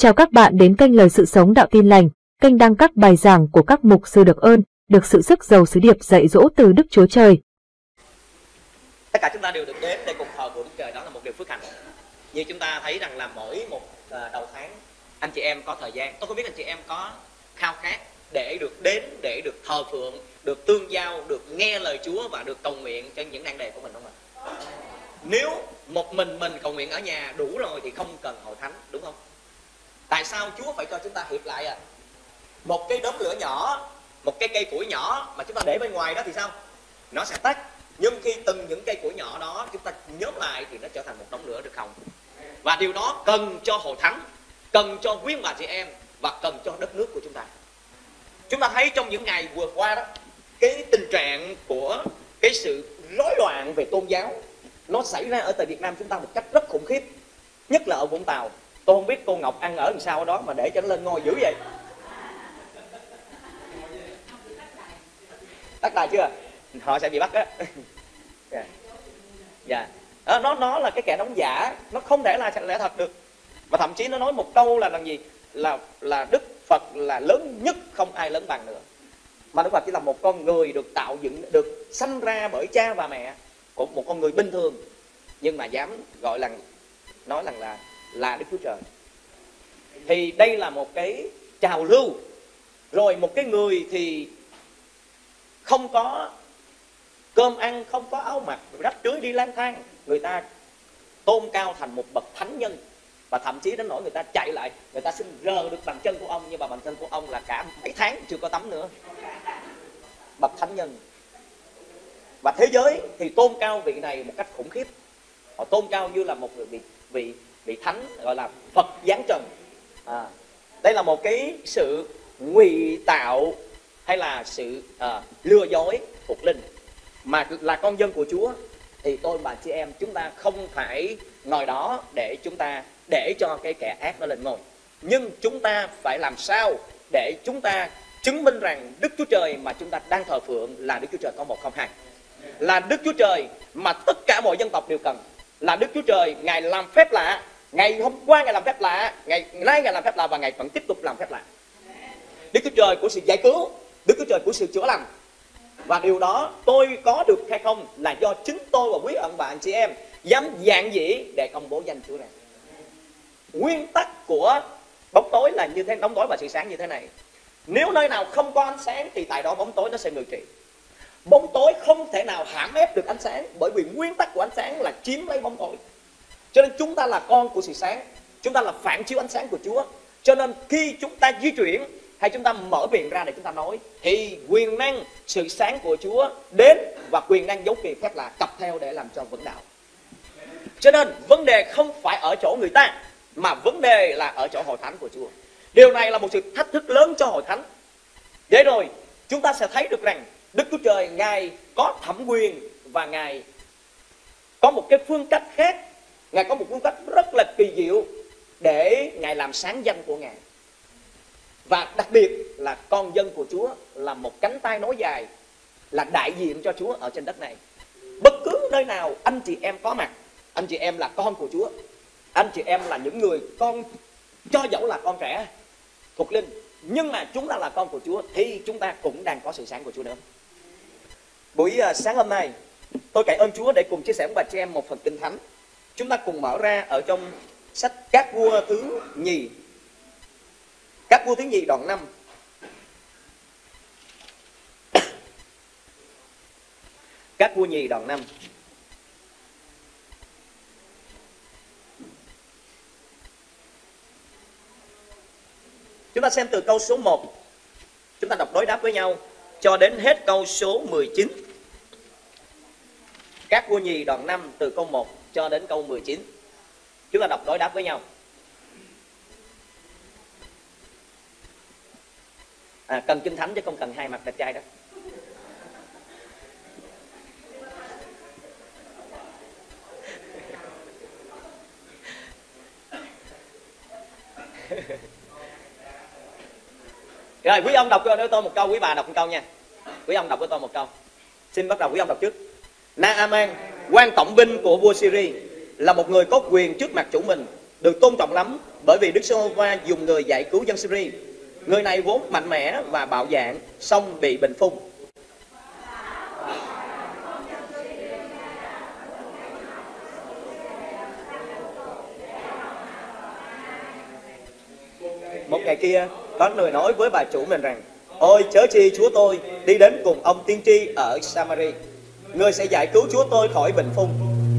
Chào các bạn đến kênh Lời Sự Sống Đạo Tin Lành, kênh đăng các bài giảng của các mục sư được ơn, được sự sức giàu sứ điệp dạy dỗ từ Đức Chúa Trời. Tất cả chúng ta đều được đến để cùng thờ của Đức Trời, đó là một điều phước hạnh. Như chúng ta thấy rằng là mỗi một đầu tháng, anh chị em có thời gian. Tôi không biết anh chị em có khao khát để được đến, để được thờ phượng, được tương giao, được nghe lời Chúa và được cầu nguyện cho những nan đề của mình không ạ? Nếu một mình cầu nguyện ở nhà đủ rồi thì không cần hội thánh, đúng không? Tại sao Chúa phải cho chúng ta hiệp lại một cái đốm lửa nhỏ, một cái cây củi nhỏ mà chúng ta để bên ngoài đó thì sao? Nó sẽ tắt. Nhưng khi từng những cây củi nhỏ đó chúng ta nhóm lại thì nó trở thành một đống lửa được không? Và điều đó cần cho hội thánh, cần cho quý bà chị em và cần cho đất nước của chúng ta. Chúng ta thấy trong những ngày vừa qua đó, cái tình trạng của cái sự rối loạn về tôn giáo nó xảy ra ở tại Việt Nam chúng ta một cách rất khủng khiếp. Nhất là ở Vũng Tàu. Tôi không biết cô Ngọc ăn ở làm sao ở đó mà để cho nó lên ngôi dữ vậy. Tắt đài chưa? Họ sẽ bị bắt á. Dạ. Nó là cái kẻ đóng giả, nó không thể là lẽ thật được. Và thậm chí nó nói một câu là làm gì? Là Đức Phật là lớn nhất, không ai lớn bằng nữa. Mà Đức Phật chỉ là một con người được tạo dựng, được sanh ra bởi cha và mẹ của một con người bình thường, nhưng mà dám gọi là nói rằng là Đức Chúa Trời. Thì đây là một cái trào lưu. Rồi một cái người thì không có cơm ăn, không có áo mặc, rách rưới đi lang thang, người ta tôn cao thành một bậc thánh nhân. Và thậm chí đến nỗi người ta chạy lại, người ta xin rờ được bàn chân của ông, nhưng mà bàn chân của ông là cả mấy tháng chưa có tắm nữa. Bậc thánh nhân. Và thế giới thì tôn cao vị này một cách khủng khiếp. Họ tôn cao như là một vị thánh, gọi là Phật giáng trần. Đây là một cái sự ngụy tạo hay là sự lừa dối phục linh. Mà là con dân của Chúa thì tôi và chị em chúng ta không phải ngồi đó để chúng ta để cho cái kẻ ác nó lên ngôi. Nhưng chúng ta phải làm sao để chúng ta chứng minh rằng Đức Chúa Trời mà chúng ta đang thờ phượng là Đức Chúa Trời có một không hai. Là Đức Chúa Trời mà tất cả mọi dân tộc đều cần. Là Đức Chúa Trời Ngài làm phép lạ. Ngày hôm qua Ngài làm phép lạ, ngày nay Ngài làm phép lạ và Ngài vẫn tiếp tục làm phép lạ. Đức Chúa Trời của sự giải cứu, Đức Chúa Trời của sự chữa lành. Và điều đó tôi có được hay không là do chính tôi và quý ông bà anh chị em dám dạn dĩ để công bố danh Chúa này. Nguyên tắc của bóng tối là như thế, bóng tối và sự sáng như thế này. Nếu nơi nào không có ánh sáng thì tại đó bóng tối nó sẽ ngự trị. Bóng tối không thể nào hãm ép được ánh sáng, bởi vì nguyên tắc của ánh sáng là chiếm lấy bóng tối. Cho nên chúng ta là con của sự sáng, chúng ta là phản chiếu ánh sáng của Chúa. Cho nên khi chúng ta di chuyển hay chúng ta mở miệng ra để chúng ta nói thì quyền năng sự sáng của Chúa đến và quyền năng dấu kỳ phép lạ cặp theo để làm cho vững đạo. Cho nên vấn đề không phải ở chỗ người ta, mà vấn đề là ở chỗ hội thánh của Chúa. Điều này là một sự thách thức lớn cho hội thánh. Để rồi chúng ta sẽ thấy được rằng Đức Chúa Trời Ngài có thẩm quyền và Ngài có một cái phương cách khác. Ngài có một phương cách rất là kỳ diệu để Ngài làm sáng danh của Ngài. Và đặc biệt là con dân của Chúa là một cánh tay nối dài, là đại diện cho Chúa ở trên đất này. Bất cứ nơi nào anh chị em có mặt, anh chị em là con của Chúa. Anh chị em là những người con, cho dẫu là con trẻ thuộc linh, nhưng mà chúng ta là con của Chúa thì chúng ta cũng đang có sự sáng của Chúa nữa. Buổi sáng hôm nay tôi cảm ơn Chúa để cùng chia sẻ với bà chị em một phần Kinh Thánh. Chúng ta cùng mở ra ở trong sách Các Vua thứ nhì. Các Vua thứ nhì đoạn 5. Các Vua nhì đoạn 5. Chúng ta xem từ câu số 1. Chúng ta đọc đối đáp với nhau cho đến hết câu số 19. Các Vua nhì đoạn 5 từ câu 1 cho đến câu 19. Chúng ta đọc đối đáp với nhau. Cần Kinh Thánh chứ không cần hai mặt đẹp trai đó. Rồi quý ông đọc cho tôi một câu, quý bà đọc một câu nha. Quý ông đọc với tôi một câu. Xin bắt đầu quý ông đọc trước. Naaman, quan tổng binh của vua Syria, là một người có quyền trước mặt chủ mình. được tôn trọng lắm, bởi vì Đức Giê-hô-va dùng người giải cứu dân Syria. Người này vốn mạnh mẽ và bạo dạn, song bị bệnh phung. Một ngày kia, có người nói với bà chủ mình rằng: ôi chớ chi chúa tôi đi đến cùng ông tiên tri ở Samari, người sẽ giải cứu chúa tôi khỏi bệnh phung.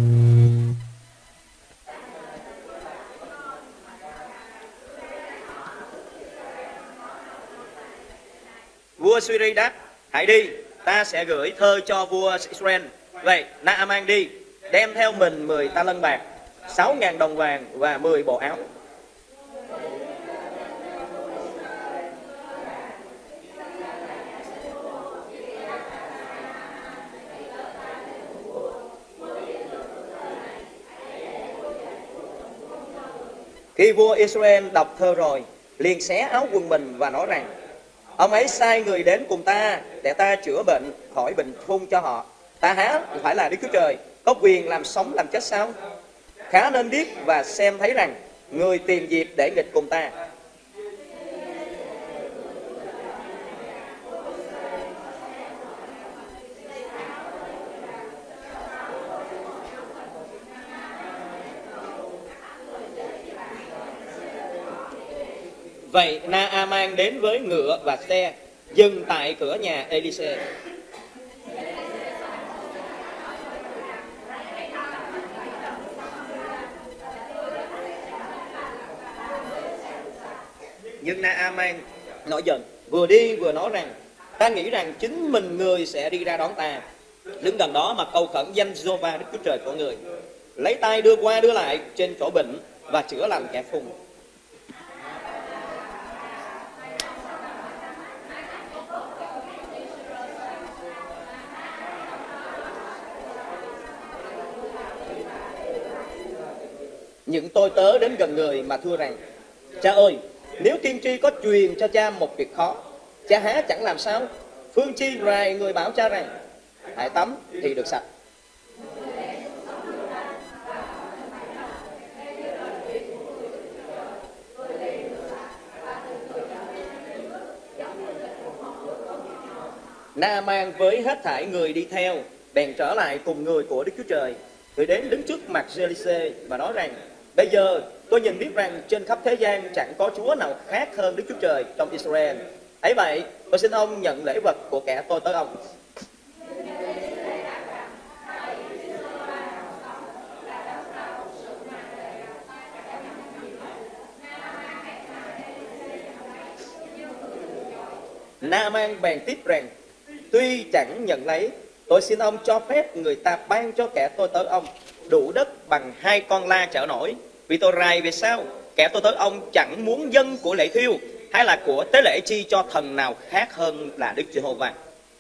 Vua Syria đáp: hãy đi, ta sẽ gửi thơ cho vua Israel. Vậy Naaman đi, đem theo mình 10 ta lân bạc, 6.000 đồng vàng và 10 bộ áo. Khi vua Israel đọc thơ rồi, liền xé áo quần mình và nói rằng: ông ấy sai người đến cùng ta để ta chữa bệnh khỏi bệnh phung cho họ. Ta há phải là Đức Chúa Trời, có quyền làm sống làm chết sao? Khá nên biết và xem thấy rằng người tìm dịp để nghịch cùng ta. Vậy Naaman đến với ngựa và xe, dừng tại cửa nhà Elise. Nhưng Naaman nổi giận, vừa đi vừa nói rằng: ta nghĩ rằng chính mình người sẽ đi ra đón ta. Đứng gần đó mà cầu khẩn danh Giê-hô-va Đức Chúa Trời của người, lấy tay đưa qua đưa lại trên chỗ bệnh và chữa lành kẻ phung. Những tôi tớ đến gần người mà thưa rằng: cha ơi, nếu tiên tri có truyền cho cha một việc khó, cha há chẳng làm sao? Phương chi rài người bảo cha rằng: hãy tắm thì được sạch. Naaman với hết thảy người đi theo bèn trở lại cùng người của Đức Chúa Trời. Người đến đứng trước mặt Elise và nói rằng: bây giờ tôi nhìn biết rằng trên khắp thế gian chẳng có Chúa nào khác hơn Đức Chúa Trời trong Israel. Ấy vậy, tôi xin ông nhận lễ vật của kẻ tôi tới ông. Naaman bèn tiếp rằng: tuy chẳng nhận lấy, tôi xin ông cho phép người ta ban cho kẻ tôi tới ông đủ đất bằng 2 con la chở nổi. Vì tôi rày về sau, kẻ tôi tới ông chẳng muốn dâng của lễ thiêu hay là của tế lễ chi cho thần nào khác hơn là Đức Giê-hô-va.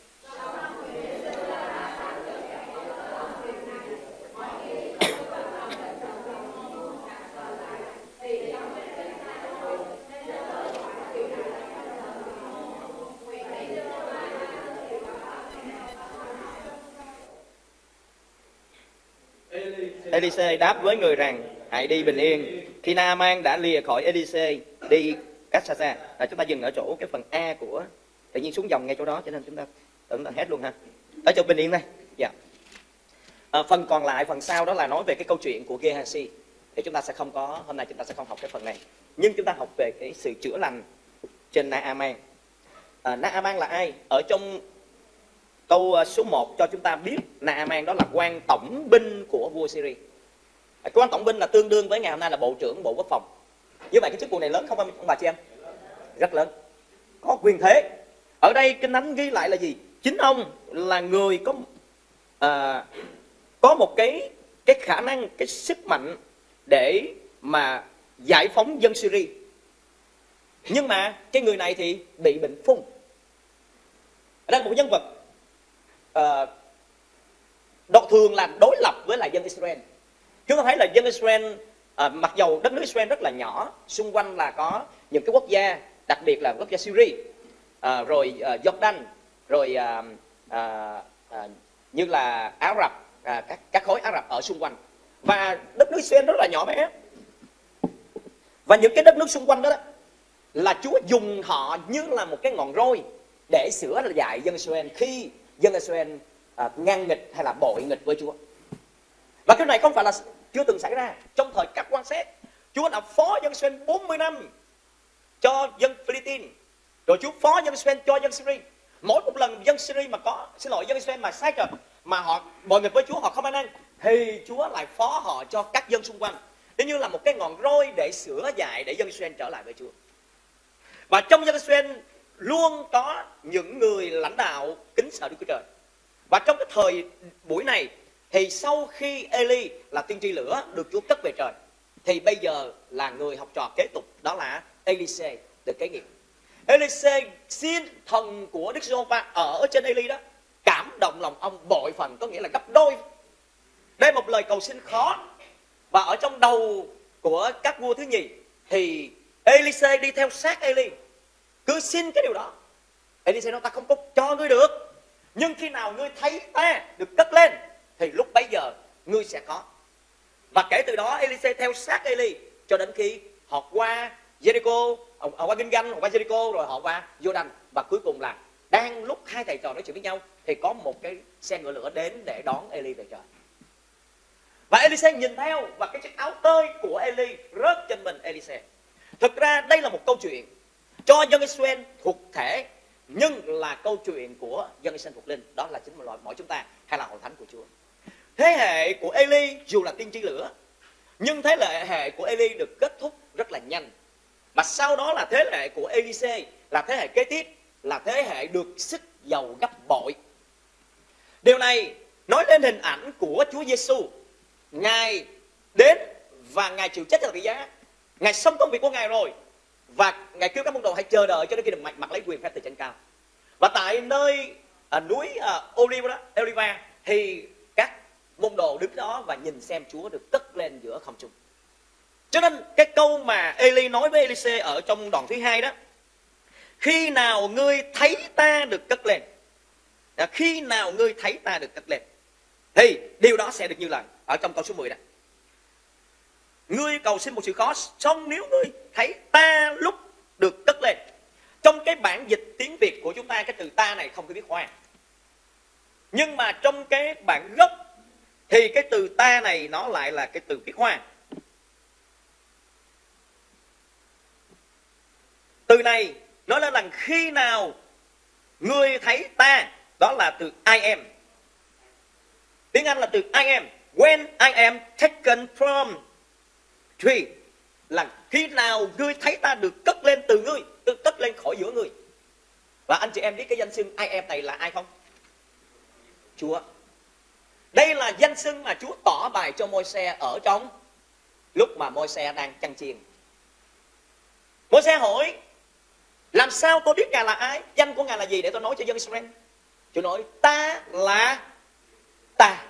Elise đáp với người rằng: hãy đi bình yên. Khi Naaman đã lìa khỏi Elise đi cách xa xa, chúng ta dừng ở chỗ cái phần A của, tự nhiên xuống dòng ngay chỗ đó cho nên chúng ta hết luôn ha. Ở chỗ bình yên đây. Dạ. Phần còn lại, phần sau đó là nói về cái câu chuyện của Gehazi. Thì chúng ta sẽ không có, hôm nay chúng ta sẽ không học cái phần này, nhưng chúng ta học về cái sự chữa lành trên Naaman. Naaman là ai? Ở trong câu số 1 cho chúng ta biết Naaman đó là quan tổng binh của vua Syria. Quan tổng binh là tương đương với ngày hôm nay là bộ trưởng bộ quốc phòng. Như vậy cái chức vụ này lớn không ông bà chị em? Rất lớn, có quyền thế. Ở đây Kinh Thánh ghi lại là gì? Chính ông là người có một cái khả năng, cái sức mạnh để mà giải phóng dân Syria. Nhưng mà cái người này thì bị bệnh phung. Đây là một nhân vật thường là đối lập với lại dân Israel. Chúng ta thấy là dân Israel, mặc dầu đất nước Israel rất là nhỏ, xung quanh là có những cái quốc gia, đặc biệt là quốc gia Syria, rồi Jordan, rồi như là Ả Rập, các khối Ả Rập ở xung quanh. Và đất nước Israel rất là nhỏ bé. Và những cái đất nước xung quanh đó, là Chúa dùng họ như là một cái ngọn roi để sửa dạy dân Israel khi dân Israel ngang nghịch hay là bội nghịch với Chúa. Và cái này không phải là chưa từng xảy ra. Trong thời các quan xét, Chúa đã phó dân Israel 40 năm cho dân Philippines, rồi Chúa phó dân Israel cho dân Syria. Mỗi một lần dân Syria mà dân Israel mà sai trật, mà họ bội nghịch với Chúa, họ không ăn năn, thì Chúa lại phó họ cho các dân xung quanh, giống như là một cái ngọn roi để sửa dạy để dân Israel trở lại với Chúa. Và trong dân Israel luôn có những người lãnh đạo kính sợ Đức Chúa Trời. Và trong cái thời buổi này, thì sau khi Eli là tiên tri lửa được Chúa cất về trời, thì bây giờ là người học trò kế tục, đó là Elise được kế nghiệp. Elise xin thần của Đức Giê-hô-va ở trên Eli đó cảm động lòng ông bội phần, có nghĩa là gấp đôi. Đây là một lời cầu xin khó. Và ở trong đầu của các vua thứ nhì thì Elise đi theo sát Eli, cứ xin cái điều đó. Elise nói ta không có cho ngươi được, nhưng khi nào ngươi thấy ta được cất lên thì lúc bấy giờ ngươi sẽ có. Và kể từ đó Elise theo sát Eli cho đến khi họ qua Jericho, họ qua Gilgal, họ qua Jericho, rồi họ qua Jordan. Và cuối cùng là đang lúc hai thầy trò nói chuyện với nhau thì có một cái xe ngựa lửa đến để đón Eli về trời. Và Elise nhìn theo, và cái chiếc áo tơi của Eli rớt trên mình Elise. Thực ra đây là một câu chuyện cho dân Israel thuộc thể, nhưng là câu chuyện của dân Israel thuộc linh. Đó là chính mỗi chúng ta, hay là hội thánh của Chúa. Thế hệ của Eli dù là tiên tri lửa, nhưng thế hệ của Eli được kết thúc rất là nhanh. Mà sau đó là thế hệ của Elise, là thế hệ kế tiếp, là thế hệ được sức dầu gấp bội. Điều này nói lên hình ảnh của Chúa Giêsu. Ngài đến và Ngài chịu chết cho thập tự giá. Ngài xong công việc của Ngài rồi, và Ngài kêu các môn đồ hãy chờ đợi cho đến khi được mặc lấy quyền phép từ trên cao. Và tại nơi núi Oliva thì các môn đồ đứng đó và nhìn xem Chúa được cất lên giữa không trung. Cho nên cái câu mà Eli nói với Elise ở trong đoạn thứ 2 đó, khi nào ngươi thấy ta được cất lên, khi nào ngươi thấy ta được cất lên, thì điều đó sẽ được như lời ở trong câu số 10 đó. Ngươi cầu xin một sự khó, xong nếu ngươi thấy ta lúc được cất lên. Trong cái bản dịch tiếng Việt của chúng ta, cái từ ta này không có viết hoa. Nhưng mà trong cái bản gốc thì cái từ ta này nó lại là cái từ viết hoa. Từ này nói lên rằng khi nào ngươi thấy ta, đó là từ I am. Tiếng Anh là từ I am. When I am taken from tree, là khi nào ngươi thấy ta được cất lên từ ngươi, được cất lên khỏi giữa ngươi. Và anh chị em biết cái danh xưng I am này là ai không? Chúa. Đây là danh xưng mà Chúa tỏ bài cho Môi-se ở trong lúc mà Môi-se đang chăn chiên. Môi-se hỏi, làm sao tôi biết Ngài là ai? Danh của Ngài là gì để tôi nói cho dân Israel? Chúa nói, ta là ta.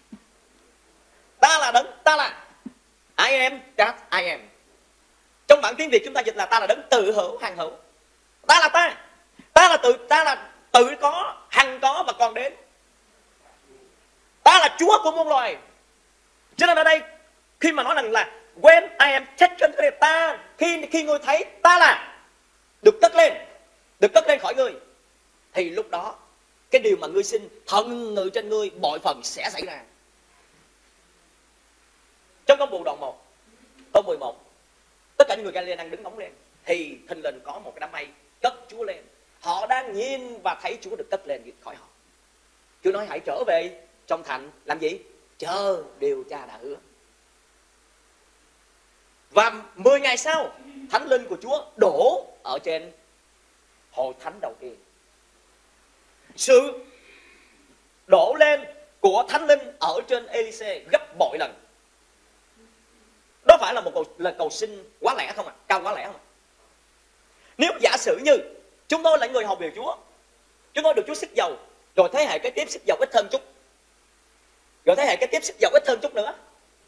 Ta là đấng, ta là I am that I am. Trong bản tiếng Việt chúng ta dịch là ta là đấng tự hữu, hằng hữu. Ta là ta. Ta là tự có, hằng có và còn đến. Ta là Chúa của muôn loài. Cho nên ở đây khi mà nói rằng là when I am taken, ta, khi ngươi thấy ta là được cất lên khỏi ngươi, thì lúc đó cái điều mà ngươi xin thần ngự trên ngươi bội phần sẽ xảy ra. Trong công vụ đoạn 1 câu 11, tất cả những người Galilea đang đứng ngóng lên, thì thình lình có một cái đám mây cất Chúa lên. Họ đang nhìn và thấy Chúa được cất lên khỏi họ. Chúa nói hãy trở về trong thành làm gì? Chờ điều Cha đã hứa. Và 10 ngày sau, Thánh Linh của Chúa đổ ở trên hội thánh đầu tiên. Sự đổ lên của Thánh Linh ở trên Elise gấp bội lần. Đó phải là một lời cầu xin quá lẻ không ạ? Cao quá lẻ không ạ? Nếu giả sử như chúng tôi là người hầu việc Chúa, chúng tôi được Chúa xức dầu, rồi thế hệ kế tiếp xức dầu ít hơn chút, rồi thế hệ kế tiếp xức dầu ít hơn chút nữa,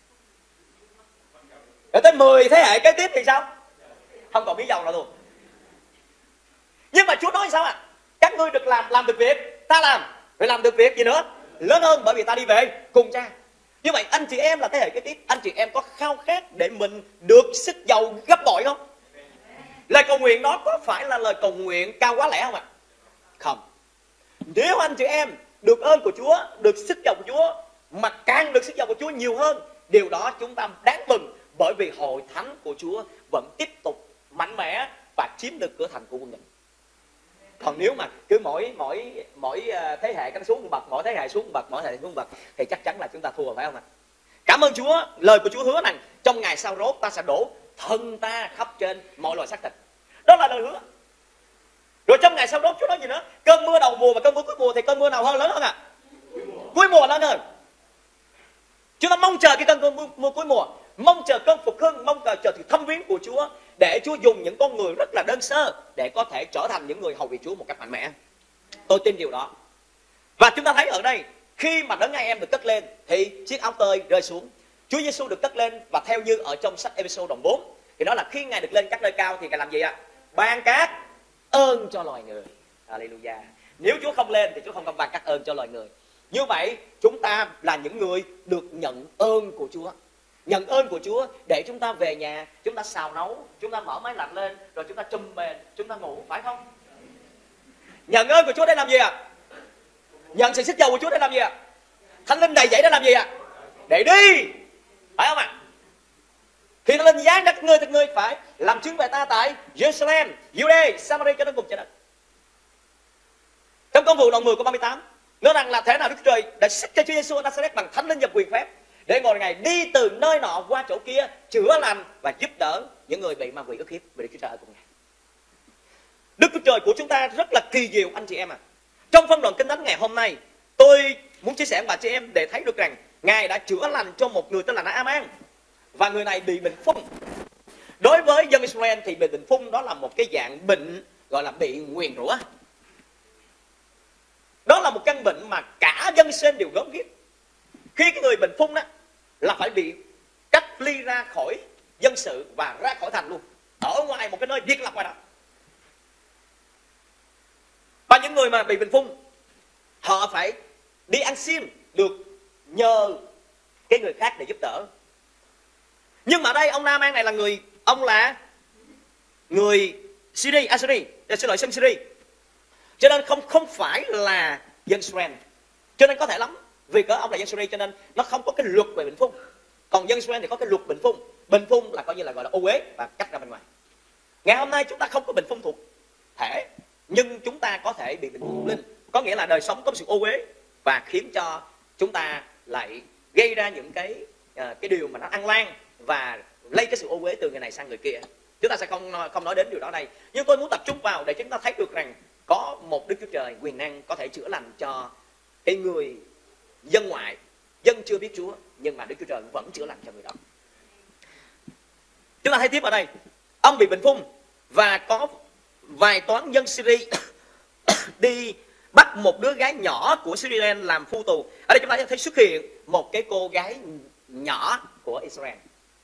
rồi tới 10 thế hệ kế tiếp thì sao? Không còn miếng dầu nào luôn. Nhưng mà Chúa nói sao ạ? Các ngươi được làm được việc ta làm, rồi làm được việc gì nữa lớn hơn, bởi vì ta đi về cùng Cha. Như vậy anh chị em là thế hệ kế tiếp, anh chị em có khao khát để mình được sức giàu gấp bội không? Lời cầu nguyện đó có phải là lời cầu nguyện cao quá lẻ không ạ? Không. Nếu anh chị em được ơn của Chúa, được sức giàu của Chúa, mà càng được sức giàu của Chúa nhiều hơn, điều đó chúng ta đáng mừng, bởi vì hội thánh của Chúa vẫn tiếp tục mạnh mẽ và chiếm được cửa thành của quân địch. Còn nếu mà cứ mỗi thế hệ cánh xuống một bậc, mỗi thế hệ xuống một bậc, mỗi thế hệ xuống một bậc, thì chắc chắn là chúng ta thua, phải không ạ? Cảm ơn Chúa, lời của Chúa hứa rằng trong ngày sau rốt ta sẽ đổ thân ta khắp trên mọi loài xác thịt. Đó là lời hứa. Rồi trong ngày sau đó Chúa nói gì nữa? Cơn mưa đầu mùa và cơn mưa cuối mùa, thì cơn mưa nào hơn lớn hơn ạ? Cuối mùa lớn hơn. Chúng ta mong chờ cái cơn mưa cuối mùa, mong chờ cơn phục hưng, mong chờ sự thăm viếng của Chúa, để Chúa dùng những con người rất là đơn sơ để có thể trở thành những người hầu việc Chúa một cách mạnh mẽ. Tôi tin điều đó. Và chúng ta thấy ở đây, khi mà đấng anh em được cất lên thì chiếc áo tơi rơi xuống. Chúa Giêsu được cất lên, và theo như ở trong sách Ê-phê-sô đoạn 4 thì đó là khi Ngài được lên các nơi cao thì Ngài làm gì ạ? Ban các ơn cho loài người. Hallelujah. Nếu Chúa không lên thì Chúa không ban các ơn cho loài người. Như vậy chúng ta là những người được nhận ơn của Chúa. Nhận ơn của Chúa để chúng ta về nhà, chúng ta xào nấu, chúng ta mở máy lạnh lên, rồi chúng ta chùm mền, chúng ta ngủ, phải không? Nhận ơn của Chúa để làm gì ạ? Nhận sự sức giàu của Chúa để làm gì ạ? Thánh linh đầy dẫy để làm gì ạ? Để đi, phải không ạ? Thì Thánh linh giáng đất người phải làm chứng về ta tại Jerusalem, Jude, Samaria cho đến cùng trái đất. Trong công vụ đoạn 10 câu 38 nói rằng là thế nào Đức Chúa Trời đã xích cho Chúa Giêsu Nazareth bằng thánh linh và quyền phép, để ngồi ngày đi từ nơi nọ qua chỗ kia, chữa lành và giúp đỡ những người bị ma quỷ ức hiếp, vì Đức Chúa Trời ở cùng Ngài. Đức Chúa Trời của chúng ta rất là kỳ diệu anh chị em ạ. Trong phân đoạn Kinh Thánh ngày hôm nay, tôi muốn chia sẻ với bà chị em để thấy được rằng Ngài đã chữa lành cho một người tên là Naaman, và người này bị bệnh phung. Đối với dân Israel thì bệnh phung đó là một cái dạng bệnh gọi là bị nguyền rủa. Đó là một căn bệnh mà cả dân Israel đều gớm ghiếc. Khi cái người bệnh phung đó là phải bị cách ly ra khỏi dân sự và ra khỏi thành luôn, ở ngoài một cái nơi biệt lập ngoài đó. Và những người mà bị bệnh phung, họ phải đi ăn xin, được nhờ cái người khác để giúp đỡ. Nhưng mà đây ông Naaman này là người Syria, dân Syria. Cho nên không phải là dân Israel. Cho nên có thể lắm, vì cỡ ông là dân Syria cho nên nó không có cái luật về bệnh phung. Còn dân Israel thì có cái luật bệnh phung. Bệnh phung là coi như là gọi là ô uế và cắt ra bên ngoài. Ngày hôm nay chúng ta không có bệnh phung thuộc thể, nhưng chúng ta có thể bị bệnh phung thuộc linh. Có nghĩa là đời sống có sự ô uế và khiến cho chúng ta lại gây ra những cái điều mà nó ăn lan và lây cái sự ô uế từ người này sang người kia. Chúng ta sẽ không nói đến điều đó đây, nhưng tôi muốn tập trung vào để chúng ta thấy được rằng có một Đức Chúa Trời quyền năng có thể chữa lành cho cái người dân ngoại, dân chưa biết Chúa, nhưng mà Đức Chúa Trời vẫn chữa lành cho người đó. Chúng ta thấy tiếp ở đây, ông bị bệnh phung và có vài toán dân Syria đi bắt một đứa gái nhỏ của Syria làm phu tù. Ở đây chúng ta thấy xuất hiện một cái cô gái nhỏ của Israel.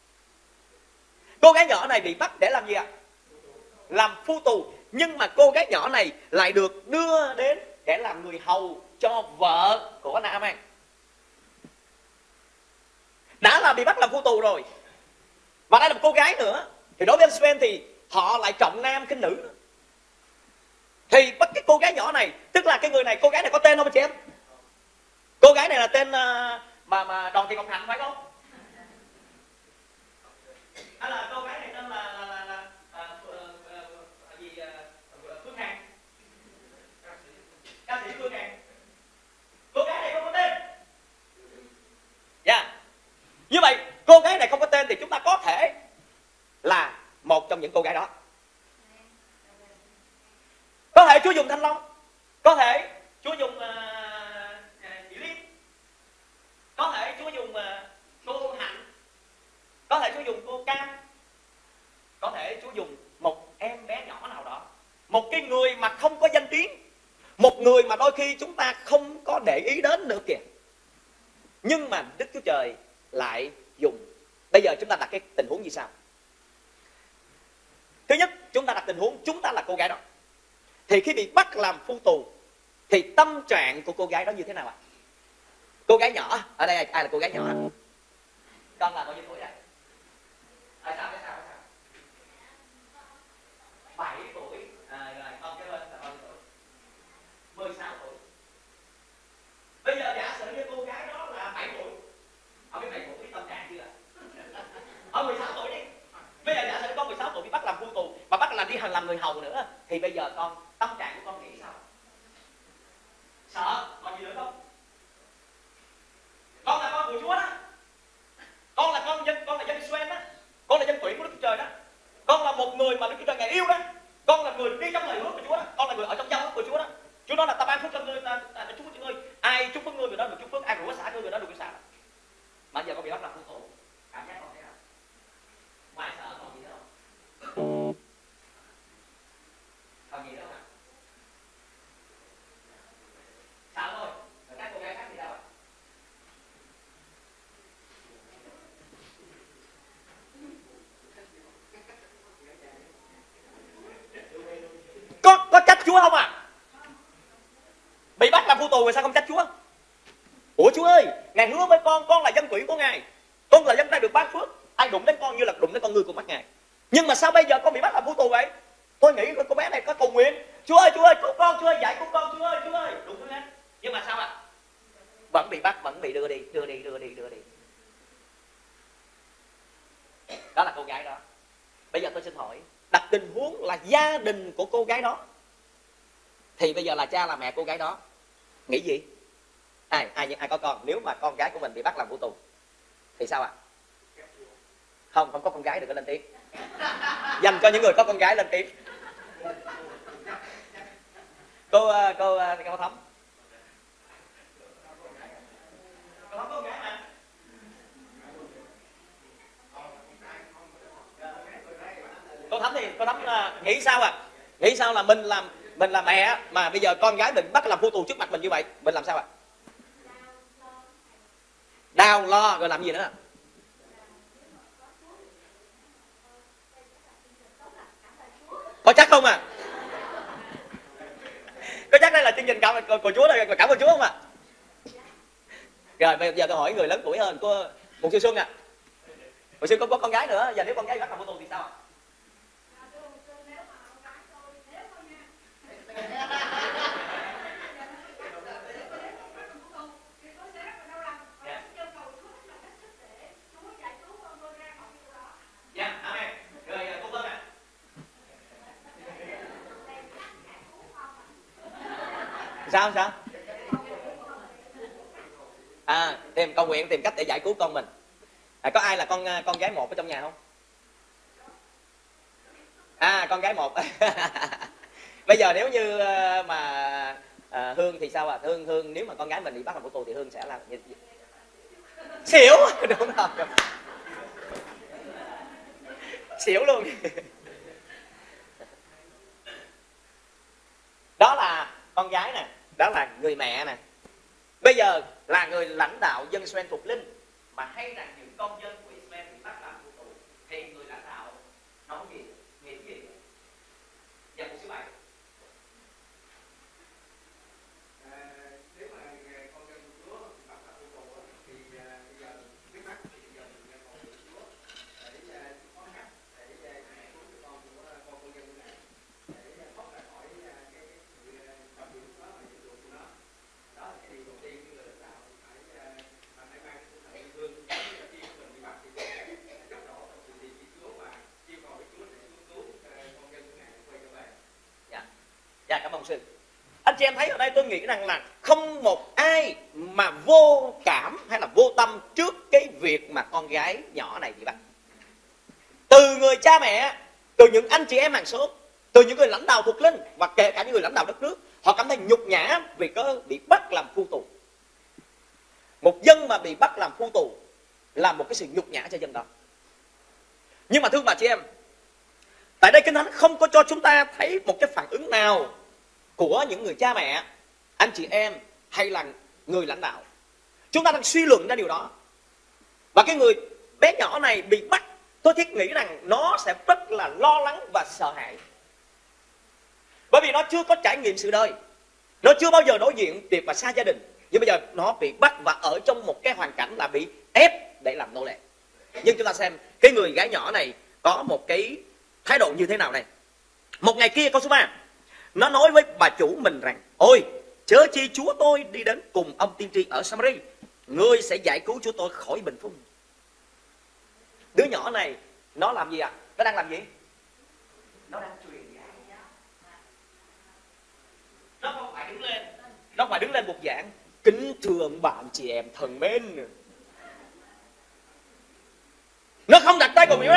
Cô gái nhỏ này bị bắt để làm gì ạ? Làm phu tù. Nhưng mà cô gái nhỏ này lại được đưa đến để làm người hầu cho vợ của Naaman. Đã là bị bắt làm phu tù rồi, và đây là một cô gái nữa, thì đối với Israel thì họ lại trọng nam khinh nữ. Thì bắt cái cô gái nhỏ này, tức là cái người này, cô gái này có tên không anh chị em? Cô gái này là tên mà Đoàn Thị Ngọc Hạnh phải không? Hay là cô gái này tên là Phương Hằng, ca sĩ Phương Hằng. Cô gái này không có tên. Dạ. Như vậy cô gái này không có tên thì chúng ta có thể là một trong những cô gái đó. Có thể Chúa dùng Thanh Long, có thể Chúa dùng chị Liên, có thể Chúa dùng cô Hạnh, có thể Chúa dùng cô Cam, có thể Chúa dùng một em bé nhỏ nào đó, một cái người mà không có danh tiếng, một người mà đôi khi chúng ta không có để ý đến nữa kìa, nhưng mà Đức Chúa Trời lại dùng. Bây giờ chúng ta đặt cái tình huống như sau. Thứ nhất, chúng ta đặt tình huống chúng ta là cô gái đó, thì khi bị bắt làm phu tù thì tâm trạng của cô gái đó như thế nào ạ? Cô gái nhỏ ở đây ai là cô gái nhỏ? Con là bao nhiêu tuổi đây? Ở sao? 7 tuổi. Rồi con kế bên là bao nhiêu tuổi? 16 tuổi. Bây giờ giả sử như cô gái đó là 7 tuổi. Không biết 7 tuổi biết tâm trạng chưa? Ở 16 tuổi đi. Bây giờ giả sử con 16 tuổi bị bắt làm phu tù, mà bắt làm đi làm người hầu nữa, thì bây giờ con tâm trạng của con nghĩ sao? Sợ, còn gì nữa không? Con là con của Chúa đó. Con là dân Israel đó. Con là dân tuyển của Đức Chúa Trời đó. Con là một người mà Đức Chúa Trời Ngài yêu đó. Con là người đi trong lời hứa của Chúa đó. Con là người ở trong giao ước của Chúa đó. Chúa nói là ta ban phước cho ngươi, ta chúc phước cho ngươi. Ai chúc phước ngươi người đó được chúc phước, ai rủa xả ngươi người đó được rủa xả. Mà giờ con bị bắt làm phu tù, cảm giác con thế nào? Ngoài sợ còn gì nữa không? Còn gì nữa không? Sợ thôi. Rồi các cô gái khác thì đâu ạ? Có trách Chúa không à? Bị bắt làm phu tù rồi sao không trách Chúa? Ủa Chúa ơi, Ngài hứa với con là dân tuyển của Ngài, con là dân đang được ban phước, ai đụng đến con như là đụng đến con người của mắt Ngài. Nhưng mà sao bây giờ con bị bắt làm phu tù vậy? Tôi nghĩ cô bé này có cầu nguyện, Chúa ơi cứu con, Chúa ơi giải cứu con, Chúa ơi đụng nó lên. Nhưng mà sao ạ? Vẫn bị bắt, vẫn bị đưa đi. Đó là cô gái đó. Bây giờ tôi xin hỏi, đặt tình huống là gia đình của cô gái đó, thì bây giờ là cha là mẹ cô gái đó nghĩ gì? Ai có con, nếu mà con gái của mình bị bắt làm phu tù thì sao ạ? Không có con gái đừng có lên tiếng. Dành cho những người có con gái lên tiếng. Cô Thắm. Cô Thắm có con gái mà. Cô Thắm nghĩ sao à? Nghĩ sao là mình là mẹ mà bây giờ con gái mình bắt làm phu tù trước mặt mình như vậy, mình làm sao ạ? Đau lo rồi làm gì nữa? Có chắc không à? Có chắc đây là chương trình của Chúa là cảm ơn Chúa không ạ? Rồi bây giờ tôi hỏi người lớn tuổi hơn, cô Mục sư Xuân ạ. Mục sư có con gái nữa, giờ nếu con gái bắt làm phu tù thì sao ạ? Sao? Tìm cầu nguyện, tìm cách để giải cứu con mình. Có ai là con gái một ở trong nhà không? Con gái một. Bây giờ nếu như mà Hương thì sao ạ? Hương nếu mà con gái mình bị bắt làm phu tù thì Hương sẽ làm gì? Xỉu. Đúng không? Xỉu luôn. Đó là con gái nè, đó là người mẹ nè. Bây giờ là người lãnh đạo dân Israel thuộc linh mà hay rằng những công dân của Israel bị bắt làm phu tù, thì người lãnh đạo nói gì, nghĩ gì? Và một số bài. Nếu mà con dân của Chúa bị bắt làm phu tù thì bây giờ biết mắt thì bây giờ mình nghe con của Chúa để có cách để giải cứu con của con dân này, để thoát ra khỏi cái tập quyền đó và nhiệm vụ của nó. Đó là cái điều đầu tiên người lãnh đạo phải mang cái tinh thần yêu thương. Khi mình bị bắt thì cấp độ trong sự tìm kiếm Chúa và yêu cầu với Chúa để cứu con dân của Ngài quay trở về. Dạ, cảm ơn sư. Anh chị em thấy ở đây tôi nghĩ rằng là không một ai mà vô cảm hay là vô tâm trước cái việc mà con gái nhỏ này bị bắt. Từ người cha mẹ, từ những anh chị em hàng xóm, từ những người lãnh đạo thuộc linh và kể cả những người lãnh đạo đất nước, họ cảm thấy nhục nhã vì có bị bắt làm phu tù. Một dân mà bị bắt làm phu tù là một cái sự nhục nhã cho dân đó. Nhưng mà thưa bà chị em, tại đây Kinh Thánh không có cho chúng ta thấy một cái phản ứng nào của những người cha mẹ, anh chị em hay là người lãnh đạo. Chúng ta đang suy luận ra điều đó. Và cái người bé nhỏ này bị bắt, tôi thiết nghĩ rằng nó sẽ rất là lo lắng và sợ hãi. Bởi vì nó chưa có trải nghiệm sự đời, nó chưa bao giờ đối diện việc mà xa gia đình, Nhưng bây giờ nó bị bắt và ở trong một cái hoàn cảnh là bị ép để làm nô lệ. Nhưng chúng ta xem cái người gái nhỏ này có một cái thái độ như thế nào này. Một ngày kia, câu số 3, nó nói với bà chủ mình rằng: ôi, chớ chi chúa tôi đi đến cùng ông tiên tri ở Samari, ngươi sẽ giải cứu chúa tôi khỏi bệnh phong. Đứa nhỏ này nó làm gì ạ? Nó đang làm gì? Nó đang truyền giáo. Nó không phải đứng lên, nó phải đứng lên bục giảng: kính thưa ông bạn chị em thân mến. Nó không đặt tay của mình,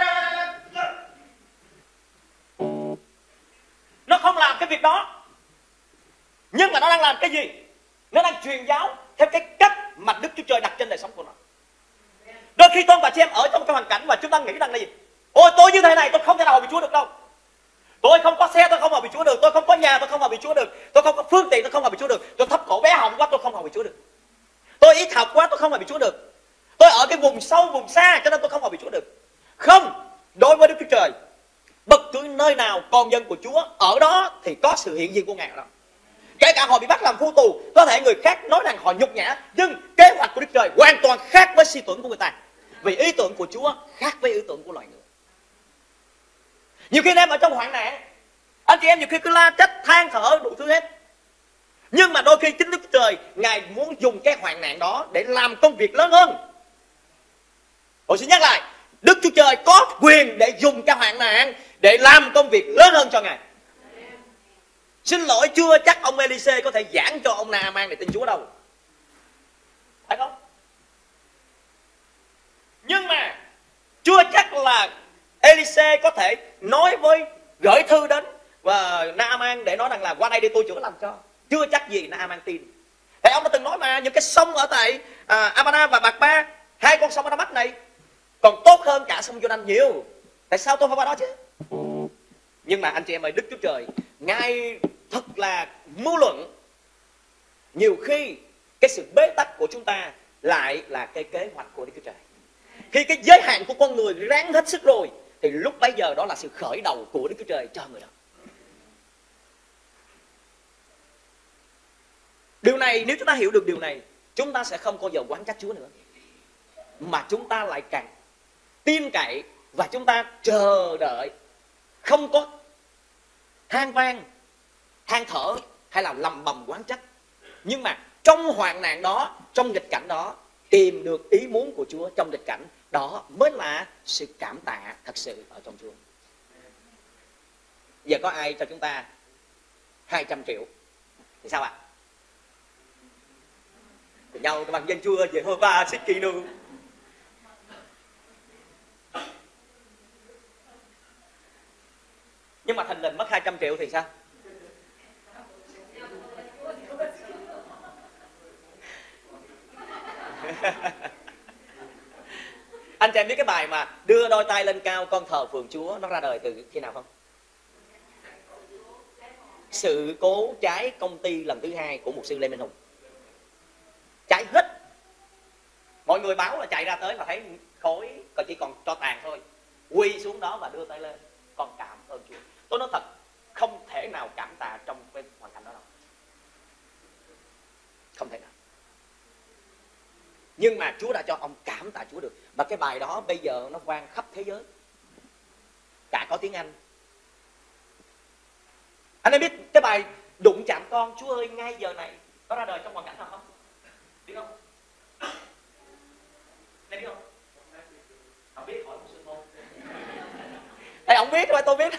nó không làm cái việc đó. Nhưng mà nó đang làm cái gì? Nó đang truyền giáo theo cái cách mà Đức Chúa Trời đặt trên đời sống của nó. Đôi khi tôi và chị em ở trong cái hoàn cảnh mà chúng ta nghĩ rằng là gì? Ôi, tôi như thế này tôi không thể nào hầu bị Chúa được đâu. Tôi không có xe tôi không hầu bị Chúa được. Tôi không có nhà tôi không hầu bị Chúa được. Tôi không có phương tiện tôi không hầu bị Chúa được. Tôi thấp cổ bé họng quá tôi không hầu bị Chúa được. Tôi ít học quá tôi không hầu bị Chúa được. Tôi ở cái vùng sâu vùng xa cho nên tôi không hầu bị Chúa được. Không, đối với Đức Chúa Trời, bất cứ nơi nào con dân của Chúa ở đó thì có sự hiện diện của Ngài ở đó. Kể cả họ bị bắt làm phu tù, có thể người khác nói rằng họ nhục nhã, nhưng kế hoạch của Đức Trời hoàn toàn khác với suy tưởng của người ta. Vì ý tưởng của Chúa khác với ý tưởng của loài người. Nhiều khi anh em ở trong hoạn nạn, anh chị em nhiều khi cứ la trách, than thở đủ thứ hết. Nhưng mà đôi khi chính Đức Chúa Trời, Ngài muốn dùng cái hoạn nạn đó để làm công việc lớn hơn. Tôi xin nhắc lại, Đức Chúa Trời có quyền để dùng cái hoạn nạn để làm công việc lớn hơn cho Ngài. Xin lỗi, chưa chắc ông Elise có thể giảng cho ông Naaman để tin Chúa đâu. Phải không? Nhưng mà chưa chắc là Elise có thể nói với, gửi thư đến và Naaman để nói rằng là qua đây đi tôi chữa lành cho. Chưa chắc gì Naaman tin. Thì ông đã từng nói mà, những cái sông ở tại Abana và Bạc Ba, hai con sông ở Đa-mách này còn tốt hơn cả sông Giô-đanh nhiều. Tại sao tôi phải qua đó chứ? Nhưng mà anh chị em ơi, Đức Chúa Trời Ngài thật là mưu luận. Nhiều khi cái sự bế tắc của chúng ta lại là cái kế hoạch của Đức Chúa Trời. Khi cái giới hạn của con người ráng hết sức rồi, thì lúc bấy giờ đó là sự khởi đầu của Đức Chúa Trời cho người đó. Điều này, nếu chúng ta hiểu được điều này, chúng ta sẽ không bao giờ oán trách Chúa nữa, mà chúng ta lại càng tin cậy và chúng ta chờ đợi, không có than vang, than thở hay là lầm bầm oán trách. Nhưng mà trong hoạn nạn đó, trong nghịch cảnh đó, tìm được ý muốn của Chúa trong nghịch cảnh đó mới là sự cảm tạ thật sự ở trong Chúa. Giờ có ai cho chúng ta 200 triệu thì sao ạ? Thì nhau bằng danh Chúa Jehovah Shikinu. Nhưng mà thành lình mất 200 triệu thì sao? Anh chị em biết cái bài mà đưa đôi tay lên cao con thờ phượng Chúa nó ra đời từ khi nào không? Sự cố cháy công ty lần thứ 2 của mục sư Lê Minh Hùng. Cháy hết. Mọi người báo là chạy ra tới và thấy khói, còn chỉ còn cho tàn thôi. Quỳ xuống đó và đưa tay lên, con cảm ơn Chúa. Tôi nói thật, không thể nào cảm tạ trong cái hoàn cảnh đó đâu. Không thể nào. Nhưng mà Chúa đã cho ông cảm tạ Chúa được. Và cái bài đó bây giờ nó vang khắp thế giới, cả có tiếng Anh. Anh em biết cái bài đụng chạm con Chúa ơi ngay giờ này, nó ra đời trong hoàn cảnh nào không? Biết không? Em biết không? Không biết, hỏi một sư môn. Thầy ông biết thôi, tôi biết.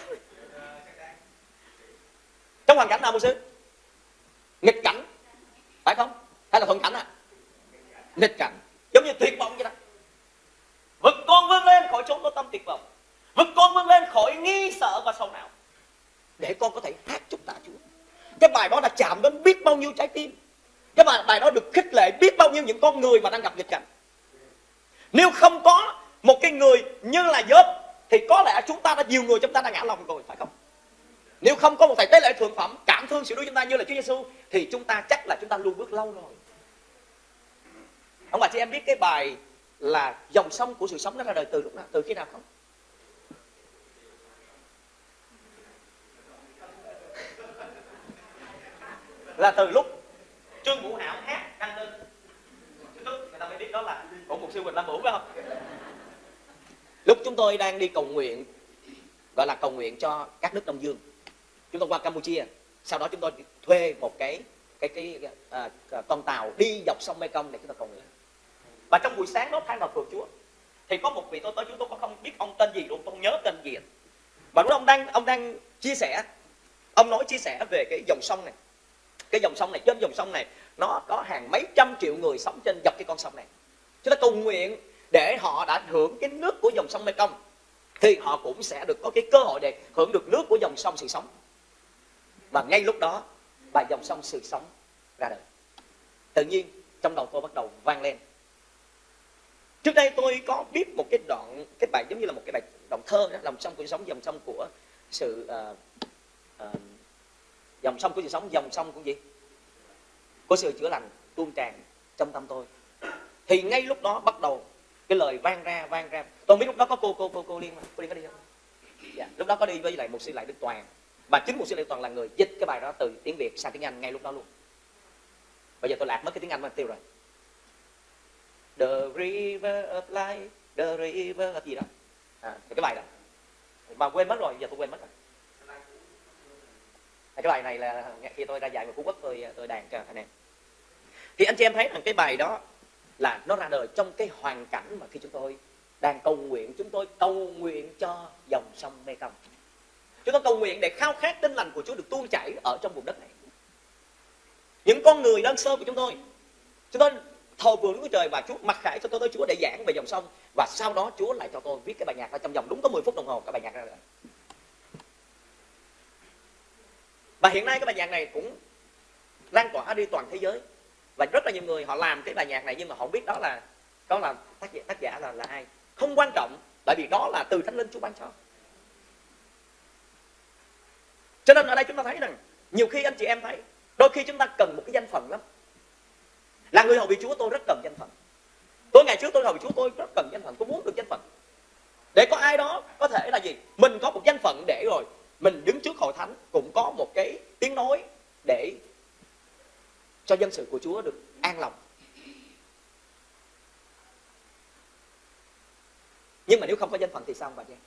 Trong hoàn cảnh nào một sư? Nghịch cảnh, phải không? Hay là thuận cảnh à? Nghịch cảnh, giống như tuyệt vọng vậy đó. Vực con vươn lên khỏi chốn tối tăm tuyệt vọng, vực con vươn lên khỏi nghi sợ và sầu não, để con có thể hát chúc tạ Chúa. Cái bài đó đã chạm đến biết bao nhiêu trái tim. Cái bài đó được khích lệ biết bao nhiêu những con người mà đang gặp nghịch cảnh. Nếu không có một cái người như là Gióp thì có lẽ chúng ta đã nhiều người chúng ta đã ngã lòng rồi, phải không? Nếu không có một thầy tế lễ thượng phẩm cảm thương sự đuối chúng ta như là Chúa Giêsu thì chúng ta chắc là chúng ta luôn bước lâu rồi. Ông bà chị em biết cái bài là dòng sông của sự sống nó ra đời từ lúc nào, từ khi nào không? Là từ lúc Trương Vũ Hảo hát mục sư Quỳnh Lâm Vũ phải không? Lúc chúng tôi đang đi cầu nguyện, gọi là cầu nguyện cho các nước Đông Dương, chúng tôi qua Campuchia, sau đó chúng tôi thuê một cái con tàu đi dọc sông Mekong để chúng ta cầu nguyện. Và trong buổi sáng đó thay vào phường Chúa, thì có một vị tôi tới, chúng tôi không biết ông tên gì luôn, tôi không nhớ tên gì. Và lúc ông đang chia sẻ, ông nói chia sẻ về cái dòng sông này. Cái dòng sông này, trên dòng sông này nó có hàng mấy trăm triệu người sống trên dọc cái con sông này. Chúng ta cầu nguyện để họ đã hưởng cái nước của dòng sông Mekong, thì họ cũng sẽ được có cái cơ hội để hưởng được nước của dòng sông sự sống. Và ngay lúc đó bài dòng sông sự sống ra đời. Tự nhiên trong đầu tôi bắt đầu vang lên. Trước đây tôi có biết một cái đoạn, cái bài giống như là một cái bài đoạn thơ đó, dòng sông của sự sống, dòng sông của sự dòng sông của sự sống, dòng sông của gì? Của sự chữa lành tuôn tràn trong tâm tôi. Thì ngay lúc đó bắt đầu cái lời vang ra. Tôi không biết lúc đó có cô Liên có đi không? Dạ, lúc đó có đi với lại mục sư Lại Đức Toàn. Và chính mục sư Lại Đức Toàn là người dịch cái bài đó từ tiếng Việt sang tiếng Anh ngay lúc đó luôn. Bây giờ tôi lạc mất cái tiếng Anh mà tiêu rồi. The river of life, the river of gì đó. Thì cái bài đó. Mà quên mất rồi, giờ tôi quên mất rồi. Cái bài này là khi tôi ra dạy ở Phú Quốc tôi đàn cho anh em. Thì anh chị em thấy rằng cái bài đó là nó ra đời trong cái hoàn cảnh mà khi chúng tôi đang cầu nguyện, chúng tôi cầu nguyện cho dòng sông Mekong. Chúng tôi cầu nguyện để khao khát tin lành của Chúa được tuôn chảy ở trong vùng đất này. Những con người đơn sơ của chúng tôi thờ phượng Đức Chúa Trời và Chúa mặc khải cho tôi tới Chúa để giảng về dòng sông. Và sau đó Chúa lại cho tôi viết cái bài nhạc ra trong vòng đúng có 10 phút đồng hồ, cái bài nhạc ra rồi. Và hiện nay cái bài nhạc này cũng lan tỏa đi toàn thế giới. Và rất là nhiều người họ làm cái bài nhạc này nhưng mà họ không biết đó là tác giả là ai. Không quan trọng, tại vì đó là từ Thánh Linh Chúa ban cho. Cho nên ở đây chúng ta thấy rằng nhiều khi anh chị em thấy đôi khi chúng ta cần một cái danh phận lắm. Là người hầu việc Chúa tôi rất cần danh phận. Tối ngày trước tôi hầu việc Chúa tôi rất cần danh phận, tôi muốn được danh phận. Để có ai đó có thể là gì? Mình có một danh phận để rồi mình đứng trước hội thánh cũng có một cái tiếng nói để cho dân sự của Chúa được an lòng. Nhưng mà nếu không có danh phận thì sao bà chị?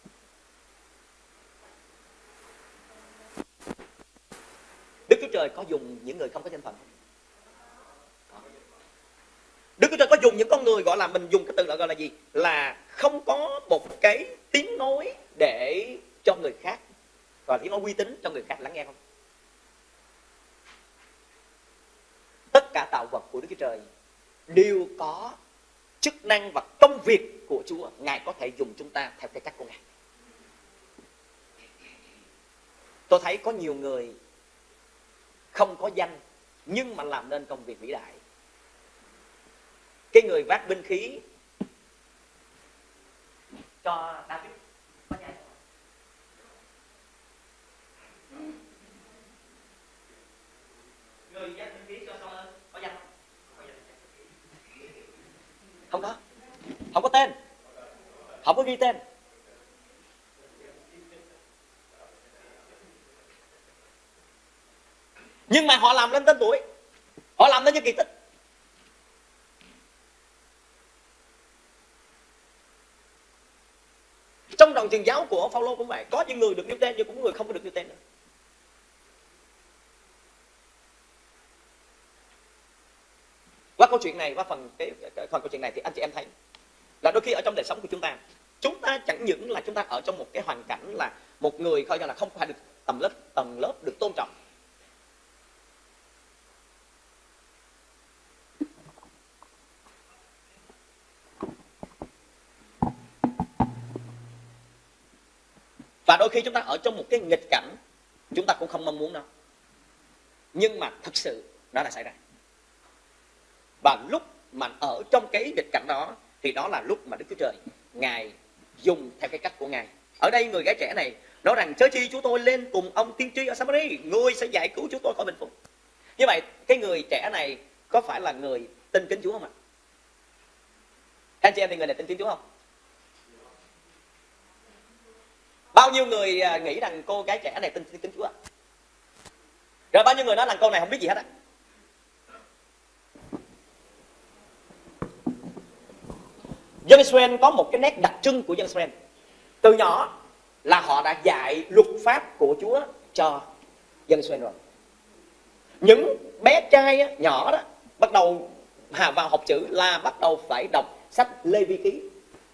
Đức Chúa Trời có dùng những người không có danh phận không? Đức Chúa Trời có dùng những con người gọi là, mình dùng cái từ gọi là gì? Là không có một cái tiếng nói để cho người khác, gọi là tiếng nói uy tín cho người khác lắng nghe không? Tất cả tạo vật của Đức Chúa Trời đều có chức năng và công việc của Chúa. Ngài có thể dùng chúng ta theo cái cách của Ngài. Tôi thấy có nhiều người không có danh nhưng mà làm nên công việc vĩ đại. Cái người vác binh khí cho David có danh không? Người vác binh khí cho Saul có danh không? Không có. Không có tên. Không có ghi tên. Nhưng mà họ làm lên tên tuổi. Họ làm nên những kỳ tích. Trong đoàn truyền giáo của Phaolô cũng vậy. Có những người được nêu tên nhưng cũng có người không có được nêu tên nữa. Qua câu chuyện này, qua phần câu chuyện này thì anh chị em thấy là đôi khi ở trong đời sống của chúng ta chẳng những là chúng ta ở trong một cái hoàn cảnh là một người coi như là không phải được tầng lớp được tôn trọng. Và đôi khi chúng ta ở trong một cái nghịch cảnh chúng ta cũng không mong muốn đâu. Nhưng mà thực sự đó là xảy ra. Và lúc mà ở trong cái nghịch cảnh đó thì đó là lúc mà Đức Chúa Trời Ngài dùng theo cái cách của Ngài. Ở đây người gái trẻ này nói rằng chớ chi chúng tôi lên cùng ông tiên tri ở Samari, người sẽ giải cứu chúng tôi khỏi bệnh phúc. Như vậy cái người trẻ này có phải là người tin kính Chúa không ạ? Anh chị em thì người này tin kính Chúa không? Bao nhiêu người nghĩ rằng cô gái trẻ này tin kính Chúa? Rồi bao nhiêu người nói rằng cô này không biết gì hết á? Dân Israel có một cái nét đặc trưng của dân Israel. Từ nhỏ là họ đã dạy luật pháp của Chúa cho dân Israel rồi. Những bé trai nhỏ đó bắt đầu vào học chữ là bắt đầu phải đọc sách Lê Vi Ký.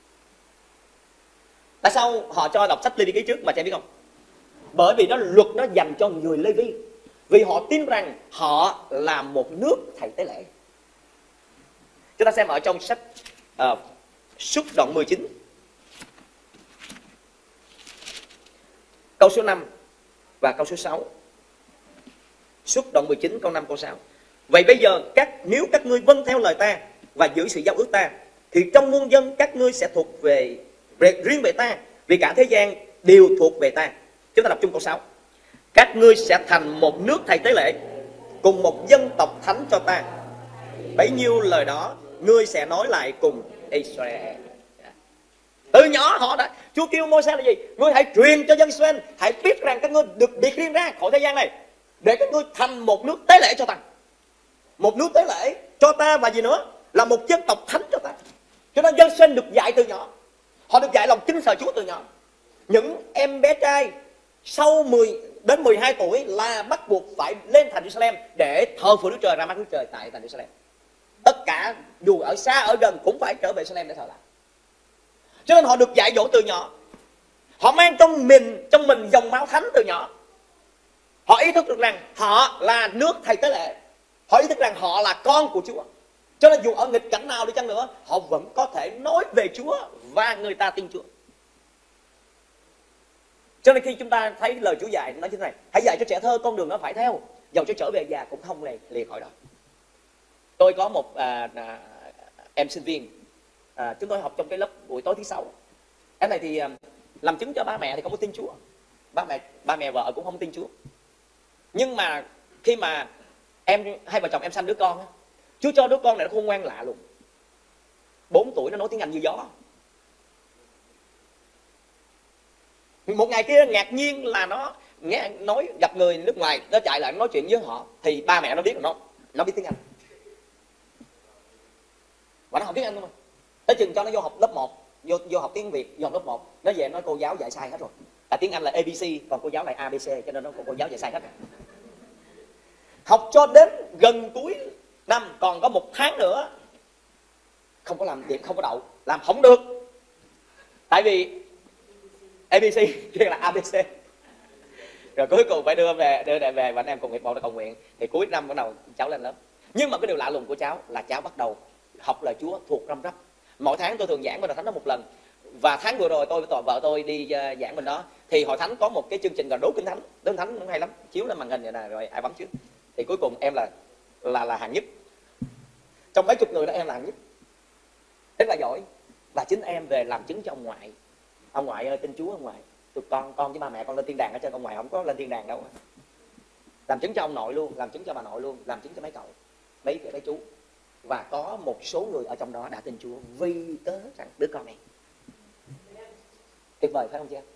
Tại sao họ cho đọc sách Lê Vi Ký trước mà chị biết không? Bởi vì luật nó dành cho người Lê Vi. Vì họ tin rằng họ là một nước thầy tế lễ. Chúng ta xem ở trong sách Xuất đoạn 19 câu số 5 và câu số 6. Xuất đoạn 19 câu 5 câu 6. Vậy bây giờ nếu các ngươi vâng theo lời ta và giữ sự giao ước ta, thì trong muôn dân các ngươi sẽ thuộc về riêng về ta, vì cả thế gian đều thuộc về ta. Chúng ta đọc chung câu 6. Các ngươi sẽ thành một nước thầy tế lễ, cùng một dân tộc thánh cho ta. Bấy nhiêu lời đó ngươi sẽ nói lại cùng Israel. Từ nhỏ họ đã, Chúa kêu Môi-se là gì? Ngươi hãy truyền cho dân Israel, hãy biết rằng các ngươi được biệt riêng ra khỏi thế gian này, để các ngươi thành một nước tế lễ cho ta. Một nước tế lễ cho ta và gì nữa? Là một dân tộc thánh cho ta. Cho nên dân Israel được dạy từ nhỏ. Họ được dạy lòng kính sợ Chúa từ nhỏ. Những em bé trai sau 10 đến 12 tuổi là bắt buộc phải lên thành Jerusalem để thờ phượng Đức Trời, ra mắt Đức Trời tại thành Jerusalem. Tất cả dù ở xa ở gần cũng phải trở về Jerusalem để thờ lại. Cho nên họ được dạy dỗ từ nhỏ. Họ mang trong mình dòng máu thánh từ nhỏ. Họ ý thức được rằng họ là nước thầy tế lễ. Họ ý thức rằng họ là con của Chúa. Cho nên dù ở nghịch cảnh nào đi chăng nữa, họ vẫn có thể nói về Chúa và người ta tin Chúa. Cho nên khi chúng ta thấy lời Chúa dạy, nói như thế này: hãy dạy cho trẻ thơ con đường nó phải theo, dầu cho trở về già cũng không lìa khỏi đó. Tôi có một em sinh viên, chúng tôi học trong cái lớp buổi tối thứ 6. Em này thì làm chứng cho ba mẹ thì không có tin Chúa. Ba mẹ vợ cũng không tin Chúa. Nhưng mà khi mà hai vợ chồng em sanh đứa con, Chúa cho đứa con này nó khôn ngoan lạ luôn. 4 tuổi nó nói tiếng Anh như gió. Một ngày kia ngạc nhiên là nó nghe nói gặp người nước ngoài, nó chạy lại nó nói chuyện với họ, thì ba mẹ nó biết là nó biết tiếng Anh. Và nó học tiếng Anh thôi. Tới chừng cho nó vô học lớp 1, vô học tiếng Việt, vô học lớp 1, nó về nói cô giáo dạy sai hết rồi. Là tiếng Anh là ABC, còn cô giáo lại ABC, cho nên cô giáo dạy sai hết rồi. Học cho đến gần cuối năm, còn có 1 tháng nữa, không có làm điểm, không có đậu, làm không được. Tại vì ABC kia là ABC. Rồi cuối cùng phải đưa về và anh em cùng hiệp bộ để cầu nguyện. Thì cuối năm bắt đầu cháu lên lớp. Nhưng mà cái điều lạ lùng của cháu là cháu bắt đầu học lời Chúa thuộc răm rắp. Mỗi tháng tôi thường giảng bên hội thánh đó 1 lần. Và tháng vừa rồi tôi với vợ tôi đi giảng bên đó, thì hội thánh có một cái chương trình là đố kinh thánh. Đố kinh thánh cũng hay lắm, chiếu lên màn hình vậy nè, rồi ai bấm trước. Thì cuối cùng em là hàng nhất. Trong mấy chục người đó em là hàng nhất, rất là giỏi. Và chính em về làm chứng cho ông ngoại. Ông ngoại ơi, tin Chúa ông ngoại. Tụi con với ba mẹ con lên thiên đàng hết trơn, ông ngoại không có lên thiên đàng đâu. Làm chứng cho ông nội luôn, làm chứng cho bà nội luôn, làm chứng cho mấy cậu, mấy chú. Và có một số người ở trong đó đã tin Chúa vì cớ rằng đứa con này. Tuyệt vời phải không chị em?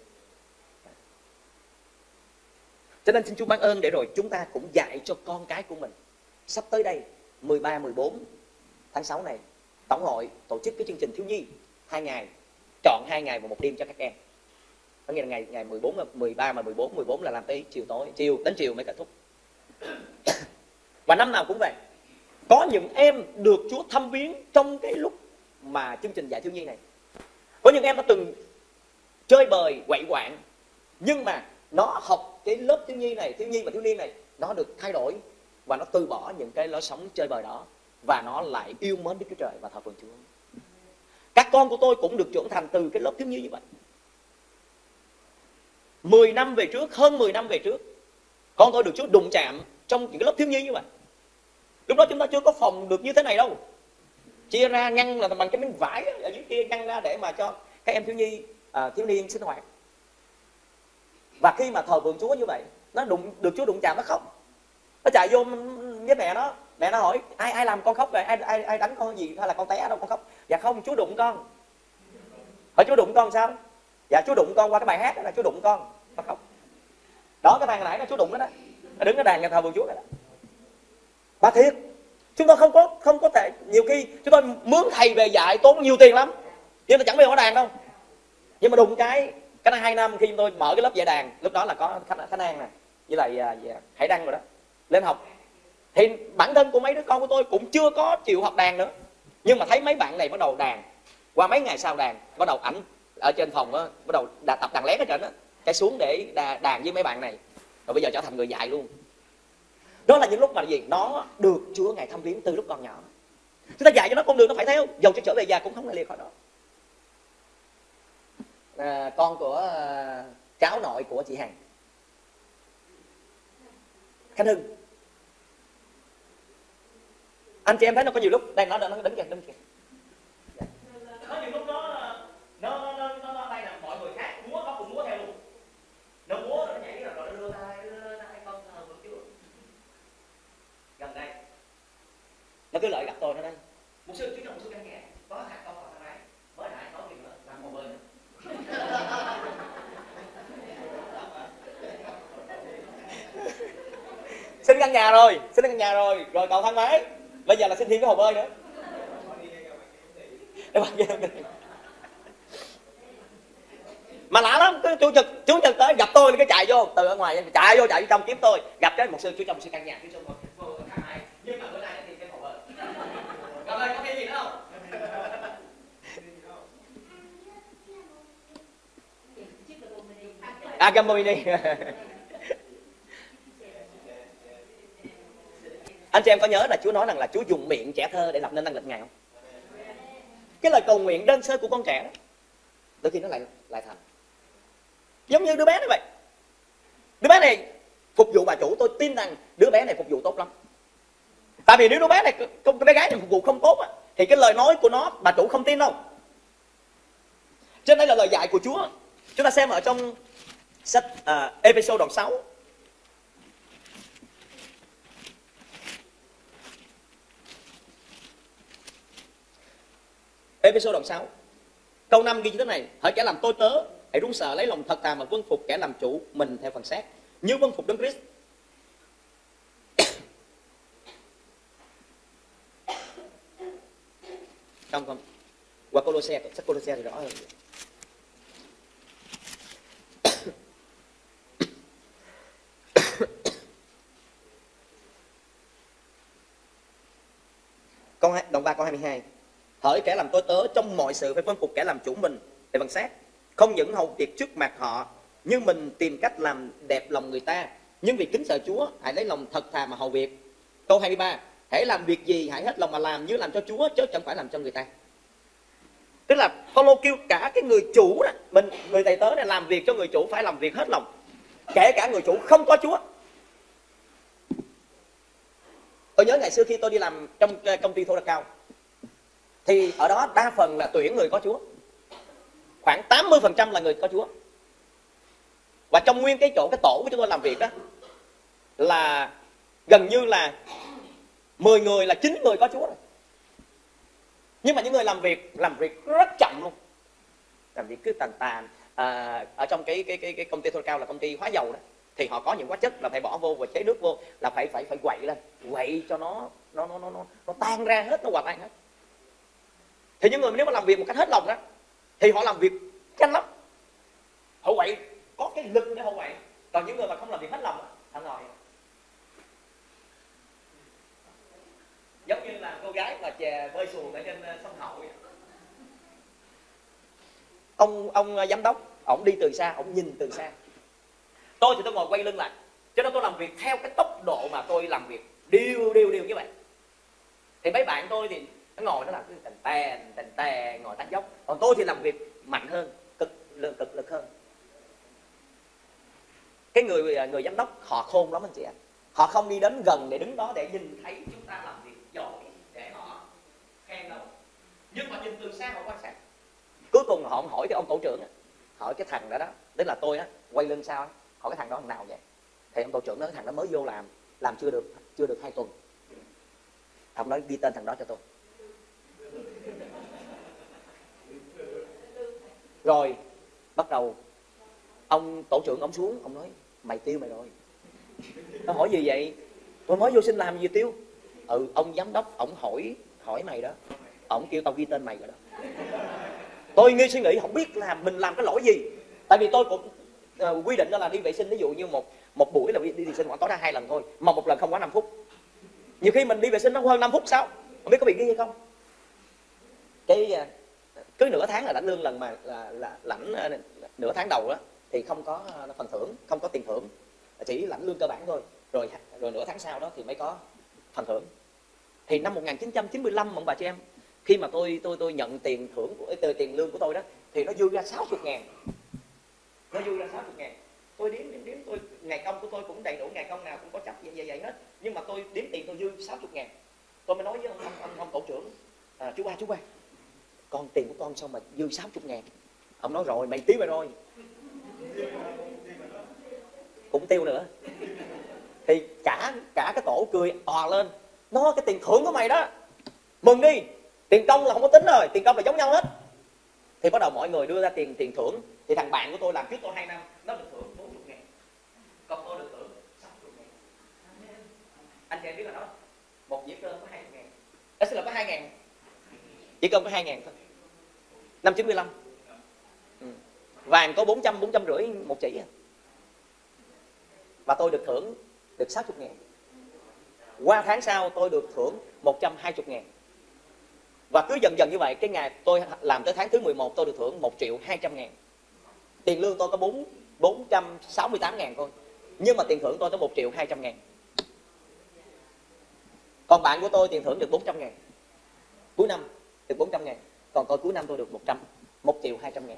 Cho nên xin Chúa ban ơn để rồi chúng ta cũng dạy cho con cái của mình. Sắp tới đây 13, 14 tháng 6 này, Tổng hội tổ chức cái chương trình thiếu nhi 2 ngày, chọn 2 ngày và 1 đêm cho các em. Có nghĩa là ngày 14, 13 mà 14 là làm tới đến chiều mới kết thúc. Và năm nào cũng vậy. Có những em được Chúa thăm viếng trong cái lúc mà chương trình dạy thiếu nhi này. Có những em đã từng chơi bời, quậy quạng, nhưng mà nó học cái lớp thiếu nhi và thiếu niên này, nó được thay đổi và nó từ bỏ những cái lối sống chơi bời đó, và nó lại yêu mến Đức Chúa Trời và thờ phượng Chúa. Các con của tôi cũng được trưởng thành từ cái lớp thiếu nhi như vậy. 10 năm về trước, hơn 10 năm về trước, con tôi được Chúa đụng chạm trong những cái lớp thiếu nhi như vậy. Lúc đó chúng ta chưa có phòng được như thế này đâu. Chia ra ngăn là bằng cái miếng vải ở dưới kia, ngăn ra để mà cho các em thiếu nhi, thiếu niên sinh hoạt. Và khi mà thờ phượng Chúa như vậy, nó được Chúa đụng chạm, nó khóc. Nó chạy vô với mẹ nó hỏi ai làm con khóc vậy, ai đánh con gì, hay là con té đâu con khóc? Dạ không, Chúa đụng con. Hỏi Chúa đụng con sao? Dạ Chúa đụng con qua cái bài hát đó, là Chúa đụng con, nó khóc. Đó, cái thằng hồi nãy nó Chúa đụng đó, nó đứng ở đàn nhà thờ phượng Chúa đó. Và thiệt, chúng tôi không có thể, nhiều khi chúng tôi mướn thầy về dạy tốn nhiều tiền lắm. nhưng nó chẳng biết mở đàn đâu. Nhưng mà đùng cái năm 2 năm khi tôi mở cái lớp dạy đàn, lúc đó là có Khánh An nè với lại Hải Đăng rồi đó lên học, thì bản thân của mấy đứa con của tôi cũng chưa có chịu học đàn nữa, nhưng mà thấy mấy bạn này bắt đầu đàn, qua mấy ngày sau đàn, bắt đầu ảnh ở trên phòng á, bắt đầu tập đàn lét ở trên á, cái xuống để đàn với mấy bạn này, rồi bây giờ trở thành người dạy luôn. Đó là những lúc mà gì nó được Chúa Ngài thăm viếng từ lúc còn nhỏ. Chúng ta dạy cho nó con đường nó phải theo, dầu cho trở về già cũng không thể liệt khỏi đó. Con của cháu nội của chị Hằng, Khánh Hưng, anh chị em thấy nó có nhiều lúc đây nó đứng kìa, có nhiều lúc nó đây là mọi người khác múa nó cũng múa theo luôn, nó múa rồi nó nhảy rồi nó đưa tay con vượt Chúa. Gần đây nó cứ lợi gặp tôi nó đây, một sư chú trong một sư căn nhà có thằng con thằng này mới lại có gì nữa làm hồ bơi nữa. Xin căn nhà rồi rồi cậu thang máy, bây giờ là xin thêm cái hồ bơi nữa. Mà lạ lắm, chú Nhật tới gặp tôi cái chạy vô từ ở ngoài chạy vô trong kiếm tôi, gặp cái một sư chú trong một sư căn nhà chú xong rồi thang máy, nhưng mà bữa nay thì cái hồ bơi. Cậu ơi có thêm gì nữa không? Gambo mini. Anh chị em có nhớ là Chúa nói rằng là Chúa dùng miệng trẻ thơ để lập nên năng lực Ngài không? Cái lời cầu nguyện đơn sơ của con trẻ đó, đôi khi nó lại thành. Giống như đứa bé này vậy. Đứa bé này phục vụ bà chủ, tôi tin rằng đứa bé này phục vụ tốt lắm. Tại vì nếu đứa bé này, cái bé gái này phục vụ không tốt á, thì cái lời nói của nó bà chủ không tin đâu. Cho nên đây là lời dạy của Chúa. Chúng ta xem ở trong sách Ê-phê-sô đoạn 6. Ê-phê-sô đoạn 6 câu 5 ghi như thế này: hỡi kẻ làm tôi tớ, hãy run sợ lấy lòng thật thà mà vâng phục kẻ làm chủ mình theo phần xác, như vâng phục Đấng Christ. Không qua Cô-lô-se, sách Cô-lô-se thì rõ hơn. Đoạn 3 câu 22: hỡi kẻ làm tôi tớ, trong mọi sự phải vâng phục kẻ làm chủ mình để bằng xác, không những hầu việc trước mặt họ, nhưng mình tìm cách làm đẹp lòng người ta. Nhưng vì kính sợ Chúa, hãy lấy lòng thật thà mà hầu việc. Câu 23: hãy làm việc gì hãy hết lòng mà làm, như làm cho Chúa chứ chẳng phải làm cho người ta. Tức là Phaolô kêu cả cái người chủ đó, người thầy tớ này làm việc cho người chủ phải làm việc hết lòng, kể cả người chủ không có Chúa. Tôi nhớ ngày xưa khi tôi đi làm trong công ty Thô Đặc Cao, thì ở đó đa phần là tuyển người có Chúa, khoảng 80% là người có Chúa. Và trong nguyên cái tổ của chúng tôi làm việc đó, là gần như là 10 người là 9 người có Chúa rồi. Nhưng mà những người làm việc rất chậm luôn, làm việc cứ tàn. Ở trong cái công ty Thô Đặc Cao là công ty hóa dầu đó, thì họ có những hóa chất là phải bỏ vô và chế nước vô, là phải quậy lên, quậy cho nó tan ra hết, nó hòa tan hết. Thì những người nếu mà làm việc một cách hết lòng đó, thì họ làm việc nhanh lắm, họ quậy có cái lực để họ quậy. Còn những người mà không làm việc hết lòng, họ ngồi giống như là cô gái mà chè bơi xuồng ở trên sông Hậu vậy. Ông giám đốc, ổng đi từ xa, ổng nhìn từ xa. Tôi thì tôi ngồi quay lưng lại, cho nên tôi làm việc theo cái tốc độ mà tôi làm việc đều như vậy. Thì mấy bạn tôi thì nó ngồi nó làm cứ tèn ngồi tán dốc, còn tôi thì làm việc mạnh hơn, cực lực hơn. Cái người giám đốc họ khôn lắm anh chị ạ. Họ không đi đến gần để đứng đó để nhìn thấy chúng ta làm việc giỏi để họ khen đâu, nhưng mà nhìn từ xa họ quan sát. Cuối cùng họ hỏi cái ông tổ trưởng, hỏi cái thằng đó, tức là tôi á, quay lưng sao, hỏi cái thằng đó thằng nào vậy. Thì ông tổ trưởng nói cái thằng đó mới vô làm chưa được 2 tuần. Ông nói ghi tên thằng đó cho tôi. Rồi bắt đầu ông tổ trưởng ông xuống, ông nói mày tiêu mày rồi. Nó hỏi gì vậy? Tôi mới vô xin làm gì tiêu? Ông giám đốc ổng hỏi mày đó, ổng kêu tao ghi tên mày rồi đó. Tôi nghi suy nghĩ không biết là mình làm cái lỗi gì. Tại vì tôi cũng quy định đó là đi vệ sinh, ví dụ như một buổi là đi vệ sinh khoảng tối đa 2 lần thôi, mà một lần không quá 5 phút. Nhiều khi mình đi vệ sinh nó hơn 5 phút sao, không biết có bị ghi hay không. Cái cứ nửa tháng là lãnh lương lần, mà là lãnh nửa tháng đầu đó thì không có phần thưởng, không có tiền thưởng, chỉ lãnh lương cơ bản thôi. Rồi nửa tháng sau đó thì mới có phần thưởng. Thì năm 1995 mọi bà chị em, khi mà tôi nhận tiền thưởng của tiền lương của tôi đó, thì nó dư ra 60.000. Nó dư ra 60.000. Tôi đếm tôi ngày công của tôi cũng đầy đủ, ngày công nào cũng có chấp vậy hết. Nhưng mà tôi đếm tiền tôi dư 60.000. Tôi mới nói với ông tổ trưởng, chú ba, con tiền của con sao mà dư 60.000? Ông nói rồi, mày tiêu rồi. Cũng tiêu nữa. Thì cả cái tổ cười òa lên, nó cái tiền thưởng của mày đó, mừng đi, tiền công là không có tính rồi, tiền công là giống nhau hết. Thì bắt đầu mọi người đưa ra tiền thưởng. Thì thằng bạn của tôi làm trước tôi 2 năm, nó được thưởng 40.000, còn tôi được thưởng 60.000. Anh chị em biết là đó, một dĩa cơm có 2.000, xin lỗi, có 2.000, dĩa cơm có 2.000 thôi. Năm 95 vàng có 450 một chỉ. Và tôi được thưởng được 60.000. Qua tháng sau tôi được thưởng 120.000. Và cứ dần dần như vậy, cái ngày tôi làm tới tháng thứ 11 tôi được thưởng 1.200.000. Tiền lương tôi có 468.000 thôi, nhưng mà tiền thưởng tôi tới 1.200.000. Còn bạn của tôi tiền thưởng được 400.000, cuối năm được 400.000. Còn tôi cuối năm tôi được 1.200.000.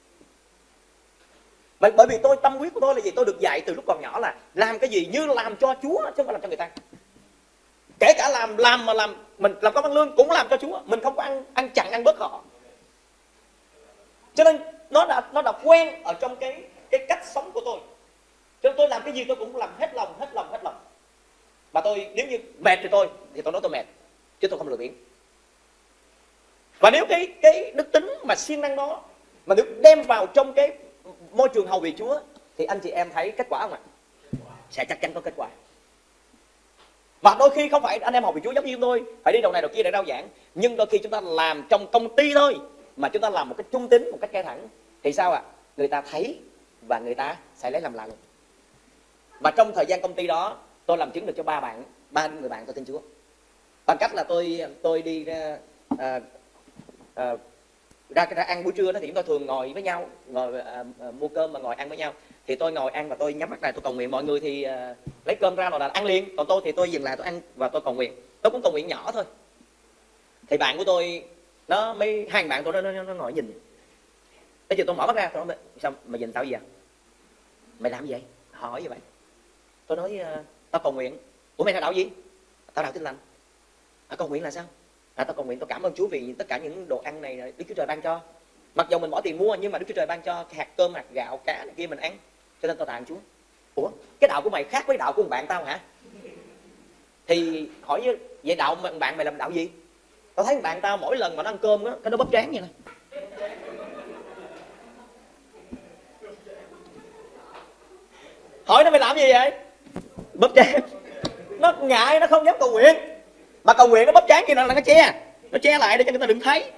Bởi vì tâm huyết của tôi là gì? Tôi được dạy từ lúc còn nhỏ là làm cái gì như làm cho Chúa chứ không phải làm cho người ta. Kể cả mình làm công ăn lương cũng làm cho Chúa, mình không có ăn chặn ăn bớt họ. Cho nên nó đã quen ở trong cái cách sống của tôi. Cho nên tôi làm cái gì tôi cũng làm hết lòng. Và tôi nếu như mệt thì tôi nói tôi mệt, chứ tôi không lười biếng. Và nếu cái đức tính mà siêng năng đó mà được đem vào trong cái môi trường hầu việc Chúa, thì anh chị em thấy kết quả không ạ? Sẽ chắc chắn có kết quả. Và đôi khi không phải anh em hầu việc Chúa giống như tôi phải đi đầu này đầu kia để rao giảng, nhưng đôi khi chúng ta làm trong công ty thôi, mà chúng ta làm một cách trung tín, một cách ngay thẳng, thì sao ạ? Người ta thấy và người ta sẽ lấy làm lạ luôn. Và trong thời gian công ty đó, tôi làm chứng được cho ba người bạn tôi tin Chúa, bằng cách là tôi đi ra ra ăn buổi trưa đó, thì chúng tôi thường ngồi với nhau, mua cơm mà ngồi ăn với nhau. Thì tôi ngồi ăn và tôi nhắm mắt lại, tôi cầu nguyện. Mọi người thì lấy cơm ra rồi là ăn liền, còn tôi thì tôi dừng lại, tôi ăn và tôi cầu nguyện. Tôi cũng cầu nguyện nhỏ thôi. Thì bạn của tôi hai bạn tôi nó ngồi nhìn. Tới chiều tôi mở mắt ra, tôi nói sao mày nhìn tao gì à? Mày làm gì vậy? Hỏi như vậy. Tôi nói tao cầu nguyện. Ủa mày là đạo gì? Tao đạo Tin Lành. Cầu nguyện là sao? Tao cầu nguyện, tôi cảm ơn Chúa vì tất cả những đồ ăn này Đức Chúa Trời ban cho. Mặc dù mình bỏ tiền mua, nhưng mà Đức Chúa Trời ban cho hạt cơm, hạt gạo, cá này kia mình ăn, cho nên tao tạ ơn Chúa. Ủa, cái đạo của mày khác với đạo của bạn tao hả? Thì hỏi vậy đạo bạn mày làm đạo gì? Tao thấy bạn tao mỗi lần mà nó ăn cơm đó, cái nó bóp trán vậy này. Hỏi nó mày làm gì vậy? Bóp trán. Nó ngại, nó không dám cầu nguyện. Mà cầu nguyện nó bóp trán kia là nó che lại để cho người ta đừng thấy.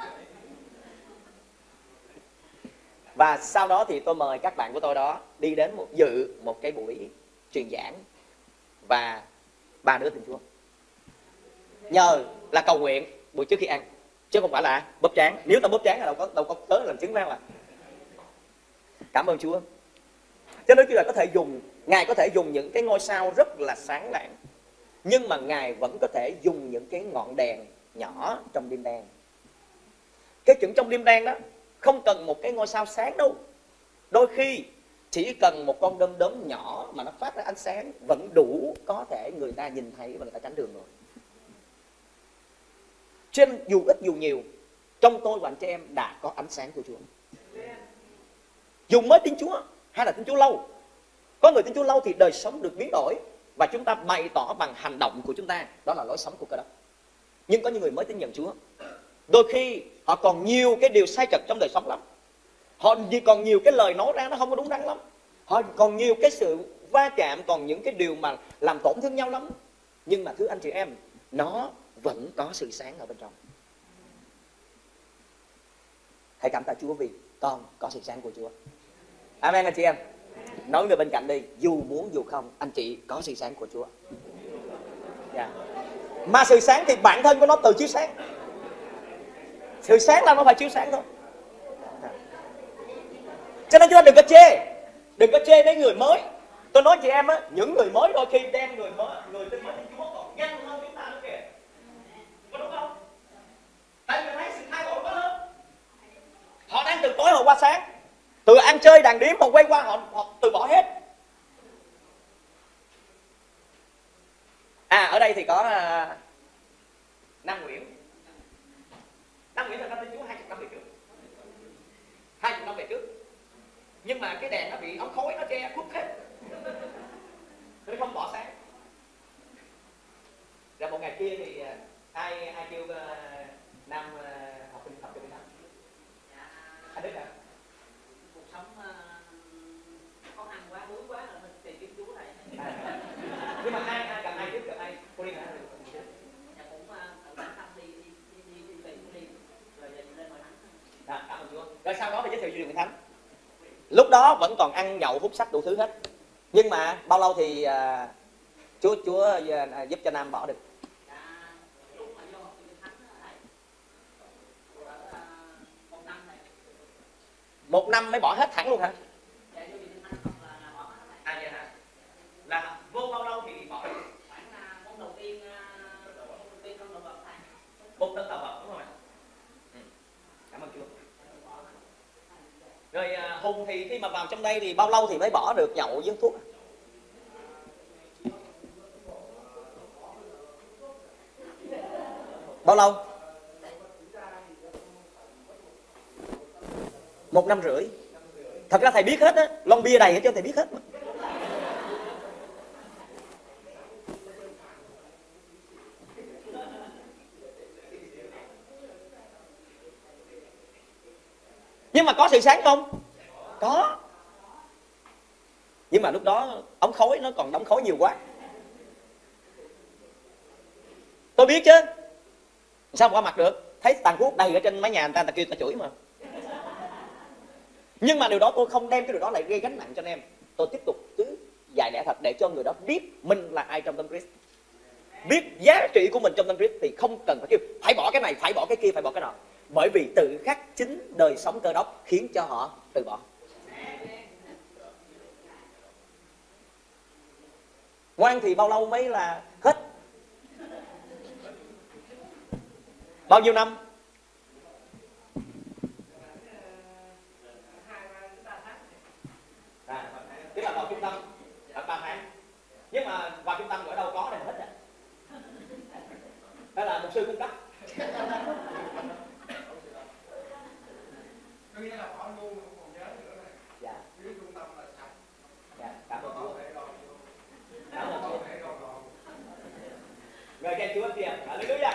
Và sau đó thì tôi mời các bạn của tôi đó đi đến dự một cái buổi truyền giảng, và 3 đứa tin Chúa nhờ là cầu nguyện buổi trước khi ăn, chứ không phải là bóp trán. Nếu tao bóp trán là đâu có tới làm chứng ra. Cảm ơn Chúa. Cho nên Chúa Ngài có thể dùng những cái ngôi sao rất là sáng lạng, nhưng mà Ngài vẫn có thể dùng những cái ngọn đèn nhỏ trong đêm đen. Cái chuyện trong đêm đen đó không cần một cái ngôi sao sáng đâu. Đôi khi chỉ cần một con đom đóm nhỏ mà nó phát ra ánh sáng vẫn đủ có thể người ta nhìn thấy và người ta tránh đường rồi. Cho nên dù ít dù nhiều, trong tôi và anh chị em đã có ánh sáng của Chúa. Dù mới tin Chúa hay là tin Chúa lâu. Có người tin Chúa lâu thì đời sống được biến đổi, và chúng ta bày tỏ bằng hành động của chúng ta, đó là lối sống của Cơ Đốc. Nhưng có những người mới tin nhận Chúa, đôi khi họ còn nhiều cái điều sai trật trong đời sống lắm. Họ còn nhiều cái lời nói ra nó không có đúng đắn lắm. Họ còn nhiều cái sự va chạm, còn những cái điều mà làm tổn thương nhau lắm. Nhưng mà thưa anh chị em, nó vẫn có sự sáng ở bên trong. Hãy cảm tạ Chúa vì con có sự sáng của Chúa. Amen anh chị em. Nói người bên cạnh đi, dù muốn dù không, anh chị có sự sáng của Chúa. Yeah. Mà sự sáng thì bản thân của nó tự chiếu sáng. Sự sáng là nó phải chiếu sáng thôi. Cho nên chúng ta đừng có chê. Đừng có chê đến người mới. Tôi nói chị em á, những người mới đôi khi đem người tin mới đến Chúa còn nhanh hơn chúng ta nữa kìa. Có đúng không? Tại vì thấy sự thay đổi quá lớn. Họ đang từ tối họ qua sáng, từ ăn chơi đàn điếm họ quay qua họ từ bỏ hết. Ở đây thì có Nam Nguyễn. Nam Nguyễn là tin Chúa 20 năm về trước. 20 năm về trước. Nhưng mà cái đèn nó bị ống khói nó che khuất hết, nó không bỏ sáng. Rồi một ngày kia thì ai kêu Nam học kinh tập cho Việt Nam? Anh Đức à? Cuộc sống khó khăn quá, đuối quá là mình tìm kiếm Chúa này. Nhưng mà ai gặp ai trước, gặp ai? Cô đi hả? Dạ cũng tự bản thân đi về cũng đi rồi lên hội thánh. Cảm ơn Chúa. Rồi sau đó thì giới thiệu chương trình Hội Thánh. Lúc đó vẫn còn ăn nhậu hút sách đủ thứ hết. Nhưng mà bao lâu thì Chúa giúp cho Nam bỏ được? Lúc mà vô học trường Thánh thầy, 1 năm này. 1 năm mới bỏ hết hẳn luôn hả? Dạ vô trường Thánh học là bỏ hết này. Vậy hả? Là vô bao lâu thì bỏ được? Khoảng môn đầu tiên trong đầu vật thầy. Một tân tập hợp đúng không ạ? Cảm ơn Chúa. Rồi Hùng thì khi mà vào trong đây thì bao lâu thì mới bỏ được nhậu với thuốc? Bao lâu? 1 năm rưỡi. Thật ra thầy biết hết á, lon bia đầy hết cho thầy biết hết mà. Nhưng mà có sự sáng không? Có. Nhưng mà lúc đó ống khói nó còn đóng khói nhiều quá. Tôi biết chứ. Sao mà qua mặt được? Thấy tàn thuốc đầy ở trên mái nhà người ta kêu ta chửi mà. Nhưng mà điều đó tôi không đem cái điều đó lại gây gánh nặng cho anh em. Tôi tiếp tục cứ dạy lẽ thật để cho người đó biết mình là ai trong Đấng Christ. Biết giá trị của mình trong Đấng Christ thì không cần phải kêu phải bỏ cái này, phải bỏ cái kia, phải bỏ cái nọ. Bởi vì tự khắc chính đời sống Cơ Đốc khiến cho họ từ bỏ. Ngoan thì bao lâu mới là hết? Bao nhiêu năm? 2-3 tháng. Tức là vào trung tâm khoảng 3 tháng. Nhưng mà vào trung tâm ở đâu có này hết à? Đó là mục sư cung cấp. Dạ. Dạ, cảm ơn Chúa. Cảm ơn Chúa. Rồi khen Chúa anh chị em. Hallelujah.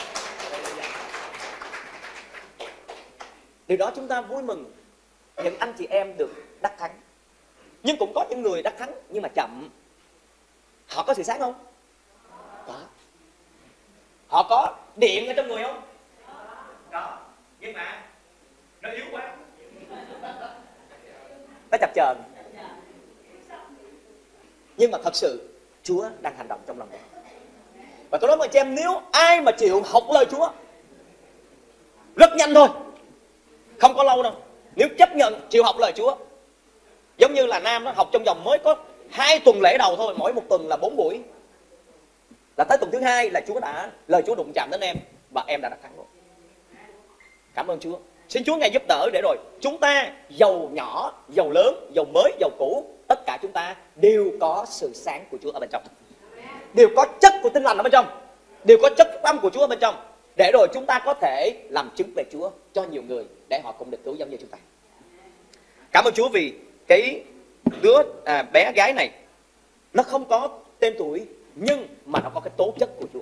Điều đó chúng ta vui mừng. Những anh chị em được đắc thắng. Nhưng cũng có những người đắc thắng nhưng mà chậm. Họ có sự sáng không? Có. Họ có điện ở trong người không? Có. Nhưng mà nó yếu quá. Nó chập chờn. Nhưng mà thật sự Chúa đang hành động trong lòng mình. Và tôi nói với chị em, nếu ai mà chịu học lời Chúa rất nhanh thôi, không có lâu đâu. Nếu chấp nhận chịu học lời Chúa, giống như là Nam nó học trong vòng mới có 2 tuần lễ đầu thôi, mỗi một tuần là 4 buổi, là tới tuần thứ 2 là lời Chúa đụng chạm đến em và em đã đắc thắng rồi. Cảm ơn Chúa. Xin Chúa ngài giúp đỡ để rồi chúng ta giàu nhỏ, giàu lớn, giàu mới, giàu cũ, tất cả chúng ta đều có sự sáng của Chúa ở bên trong, đều có chất của Tinh Lành ở bên trong, đều có chất phúc âm của Chúa ở bên trong, để rồi chúng ta có thể làm chứng về Chúa cho nhiều người để họ cũng được cứu giống như chúng ta. Cảm ơn Chúa vì cái đứa bé gái này nó không có tên tuổi nhưng mà nó có cái tố chất của Chúa.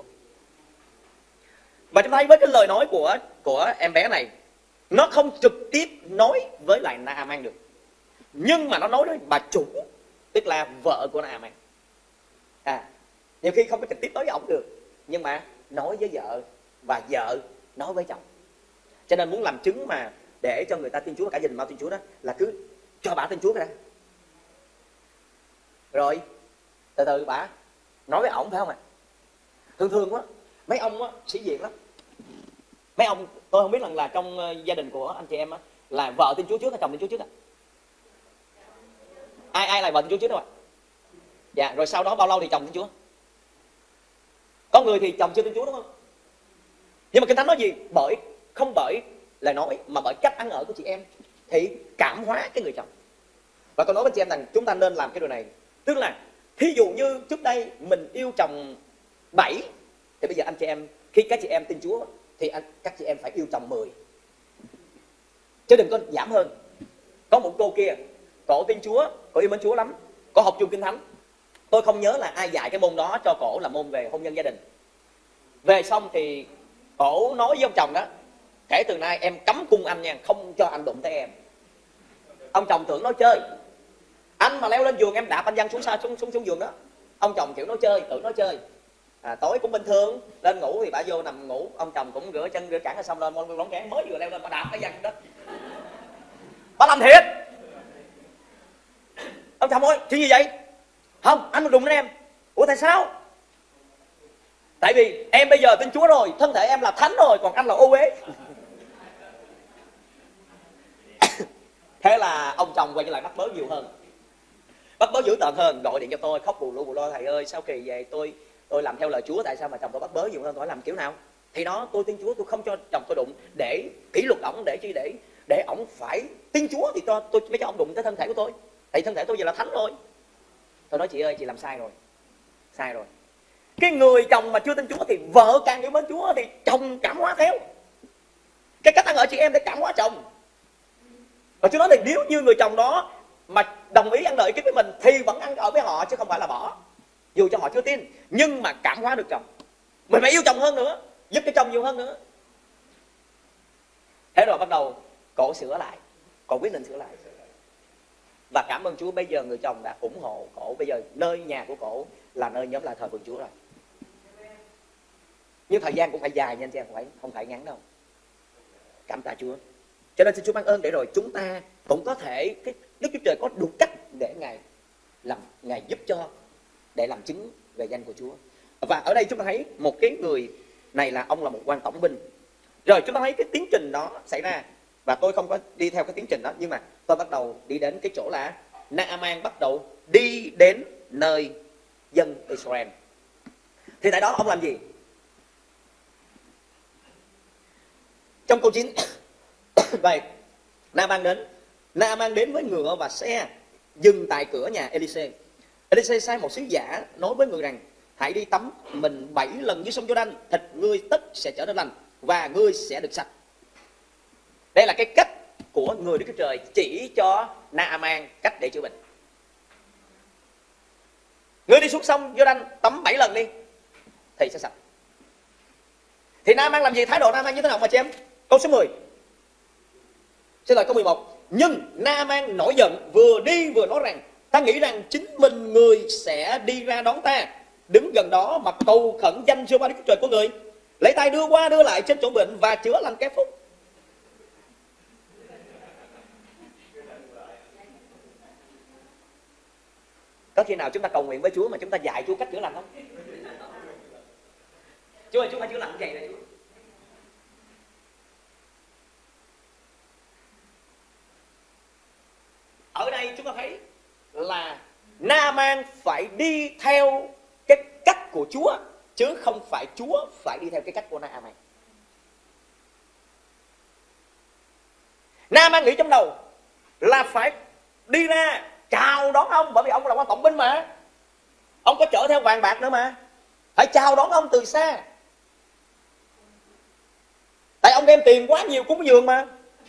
Và chúng ta thấy với cái lời nói của em bé này, nó không trực tiếp nói với lại Naaman được, nhưng mà nó nói với bà chủ, tức là vợ của Naaman. Nhiều khi không có trực tiếp nói với ông được, nhưng mà nói với vợ và vợ nói với chồng. Cho nên muốn làm chứng mà để cho người ta tin Chúa, cả gia đình mau tin Chúa đó, là cứ cho bà tin Chúa cái đã. Rồi từ từ bà nói với ổng, phải không ạ? Thường thường quá mấy ông á sĩ diện lắm. Mấy ông, tôi không biết là trong gia đình của anh chị em á, là vợ tin Chúa trước hay chồng tin Chúa trước ạ? Ai là vợ tin Chúa trước đâu ạ? Dạ, rồi sau đó bao lâu thì chồng tin Chúa? Có người thì chồng chưa tin Chúa, đúng không? Nhưng mà Kinh Thánh nói gì? Không bởi lời nói mà bởi cách ăn ở của chị em thì cảm hóa cái người chồng. Và tôi nói với chị em rằng chúng ta nên làm cái điều này. Tức là thí dụ như trước đây mình yêu chồng 7, thì bây giờ anh chị em, khi các chị em tin Chúa thì các chị em phải yêu chồng 10, chứ đừng có giảm hơn. Có một cô kia, cổ tin Chúa, cổ yêu mến Chúa lắm, cổ học chung Kinh Thánh. Tôi không nhớ là ai dạy cái môn đó cho cổ, là môn về hôn nhân gia đình. Về xong thì cổ nói với ông chồng đó, kể từ nay em cấm cung anh nha, không cho anh đụng tới em. Ông chồng tưởng nói chơi, anh mà leo lên giường em đạp anh văng xuống giường đó. Ông chồng kiểu nói chơi, tưởng nói chơi. Tối cũng bình thường, lên ngủ thì bà vô nằm ngủ, ông chồng cũng rửa chân rửa cẳng xong lên môn bóng kén, mới vừa leo lên bà đạp cái văng đó. Bà làm thiệt. Ông chồng ơi, chuyện gì vậy? Không, anh mà đụng đến em. Ủa tại sao? Tại vì em bây giờ tin Chúa rồi, thân thể em là thánh rồi, còn anh là ô uế. Thế là ông chồng quay trở lại bắt bớ nhiều hơn, bắt bớ dữ tợn hơn, gọi điện cho tôi khóc bù lu, thầy ơi sao kỳ vậy, tôi làm theo lời Chúa, tại sao mà chồng tôi bắt bớ nhiều hơn, tôi làm kiểu nào? Thì đó, tôi tin Chúa, tôi không cho chồng tôi đụng, để kỷ luật ổng, để chi, để ổng phải tin Chúa thì tôi mới cho ông đụng tới thân thể của tôi, thì thân thể tôi giờ là thánh rồi. Tôi nói chị ơi, chị làm sai rồi, sai rồi. Cái người chồng mà chưa tin Chúa thì vợ càng yêu mến Chúa thì chồng cảm hóa theo. Cái cách ăn ở chị em để cảm hóa chồng. Và tôi nói thì nếu như người chồng đó mà đồng ý ăn nợ ý kiến với mình thì vẫn ăn ở với họ, chứ không phải là bỏ, dù cho họ chưa tin, nhưng mà cảm hóa được chồng. Mình phải yêu chồng hơn nữa, giúp cho chồng nhiều hơn nữa. Thế rồi bắt đầu cổ sửa lại, cổ quyết định sửa lại. Và cảm ơn Chúa, bây giờ người chồng đã ủng hộ cổ. Bây giờ nơi nhà của cổ là nơi nhóm lại thờ phượng Chúa rồi. Nhưng thời gian cũng phải dài nha anh chị em, không phải ngắn đâu. Cảm tạ Chúa. Cho nên xin Chúa ban ơn để rồi chúng ta cũng có thể, cái Đức Chúa Trời có đủ cách để Ngài giúp cho, để làm chứng về danh của Chúa. Và ở đây chúng ta thấy một cái người này là ông là một quan tổng binh. Rồi chúng ta thấy cái tiến trình đó xảy ra, và tôi không có đi theo cái tiến trình đó, nhưng mà tôi bắt đầu đi đến cái chỗ là Naaman bắt đầu đi đến nơi dân Israel. Thì tại đó ông làm gì? Trong câu 9 vậy Naaman đến với ngựa và xe, dừng tại cửa nhà Elise. Elise sai một sứ giả nói với người rằng: hãy đi tắm mình 7 lần dưới sông Giô-đanh, thịt ngươi tất sẽ trở nên lành và ngươi sẽ được sạch. Đây là cái cách của người Đức Chúa Trời chỉ cho Naaman cách để chữa bệnh. Ngươi đi xuống sông Giô-đanh tắm 7 lần đi thì sẽ sạch. Thì Naaman làm gì? Thái độ Naaman như thế nào mà chị em? Câu số 10. Xin lỗi, câu 11. Nhưng Naaman nổi giận, vừa đi vừa nói rằng: ta nghĩ rằng chính mình người sẽ đi ra đón ta, đứng gần đó mà cầu khẩn danh Giê-hô-va Đức Chúa Trời của người, lấy tay đưa qua đưa lại trên chỗ bệnh và chữa lành kẻ phúc. Có khi nào chúng ta cầu nguyện với Chúa mà chúng ta dạy Chúa cách chữa lành không? Chúa ơi, Chúa phải chữa lành vậy này Chúa. Ở đây chúng ta thấy là Naaman phải đi theo cái cách của Chúa, chứ không phải Chúa phải đi theo cái cách của Naaman. Naaman nghĩ trong đầu là phải đi ra chào đón ông, bởi vì ông là quan tổng binh mà, ông có chở theo vàng bạc nữa mà, phải chào đón ông từ xa. Tại ông đem tiền quá nhiều cúng dường mà,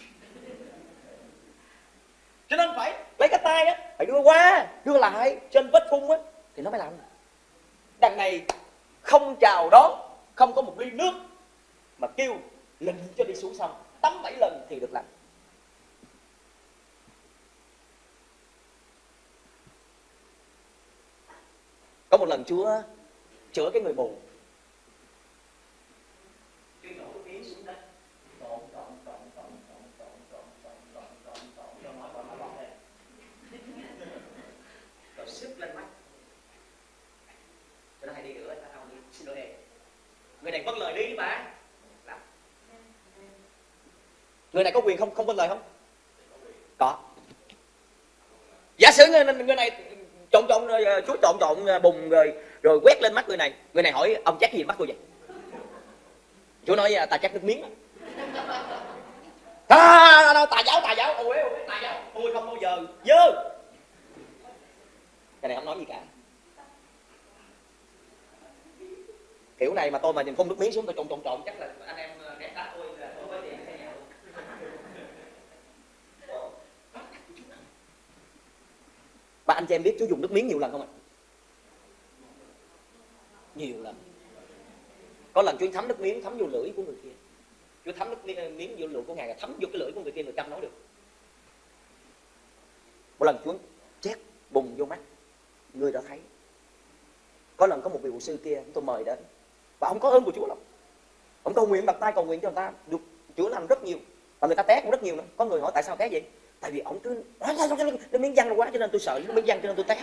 cho nên phải lấy cái tay á, phải đưa qua đưa lại trên vết phun á thì nó mới lành. Đằng này không chào đón, không có một ly nước mà kêu lệnh cho đi xuống sông tắm 7 lần thì được lành. Có một lần Chúa chữa cái người mù. Chúa đổ cái xuống đất, trộn. Xin lỗi em. Người này vâng lời đi bà. Làm. Người này có quyền không vâng lời không? Có. Giả sử người này trộn chú trộn bùn rồi quét lên mắt người này hỏi ông chắc gì mắt tôi vậy? Chú nói ta chắc nước miếng. Tà giáo, tà giáo, tôi không bao giờ dơ. Cái này không nói gì cả. Kiểu này mà tôi mà nhìn phun nước miếng xuống tôi trộn chắc là anh em ghét đá tôi là tôi có tiền hay nhà luôn. Mà anh chị em biết chú dùng nước miếng nhiều lần không ạ? Nhiều lần. Có lần chú thấm nước miếng thấm vô lưỡi của người kia. Chú thấm nước miếng vô lưỡi của ngài, thấm vô cái lưỡi của người kia, người câm nói được. Một lần chú chét bùng vô mắt, người đã thấy. Có lần có một vị mục sư kia tôi mời đến, và ông có ơn của Chúa lắm. Ông cầu nguyện, đặt tay cầu nguyện cho người ta được chữa lành rất nhiều, và người ta té cũng rất nhiều nữa. Có người hỏi tại sao té vậy? Tại vì ông cứ nước miếng văng quá cho nên tôi sợ nước miếng văng cho nên tôi té.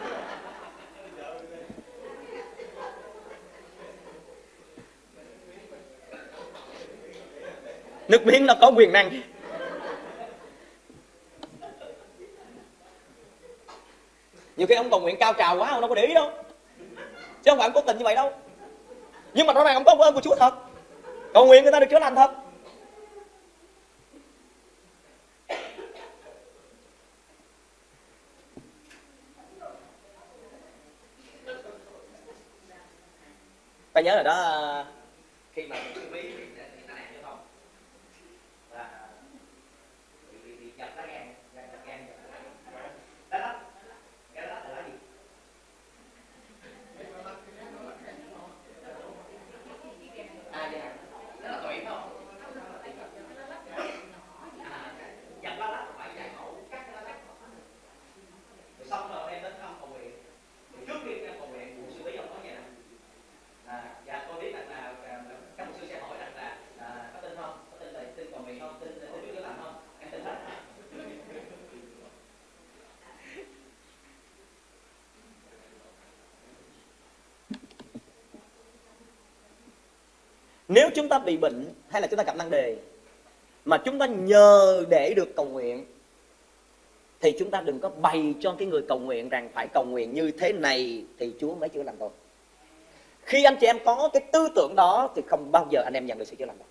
Nước miếng nó có quyền năng. Nhiều khi ông cầu nguyện cao trào quá ông đâu có để ý đâu, chứ không phải ông cố tình như vậy đâu. Nhưng mà rõ ràng ông có ơn của Chúa thật, cầu nguyện người ta được chữa lành thật. Ta nhớ rồi đó, khi mà nếu chúng ta bị bệnh hay là chúng ta gặp nan đề mà chúng ta nhờ để được cầu nguyện, thì chúng ta đừng có bày cho cái người cầu nguyện rằng phải cầu nguyện như thế này thì Chúa mới chữa lành tôi. Khi anh chị em có cái tư tưởng đó thì không bao giờ anh em nhận được sự chữa lành đâu.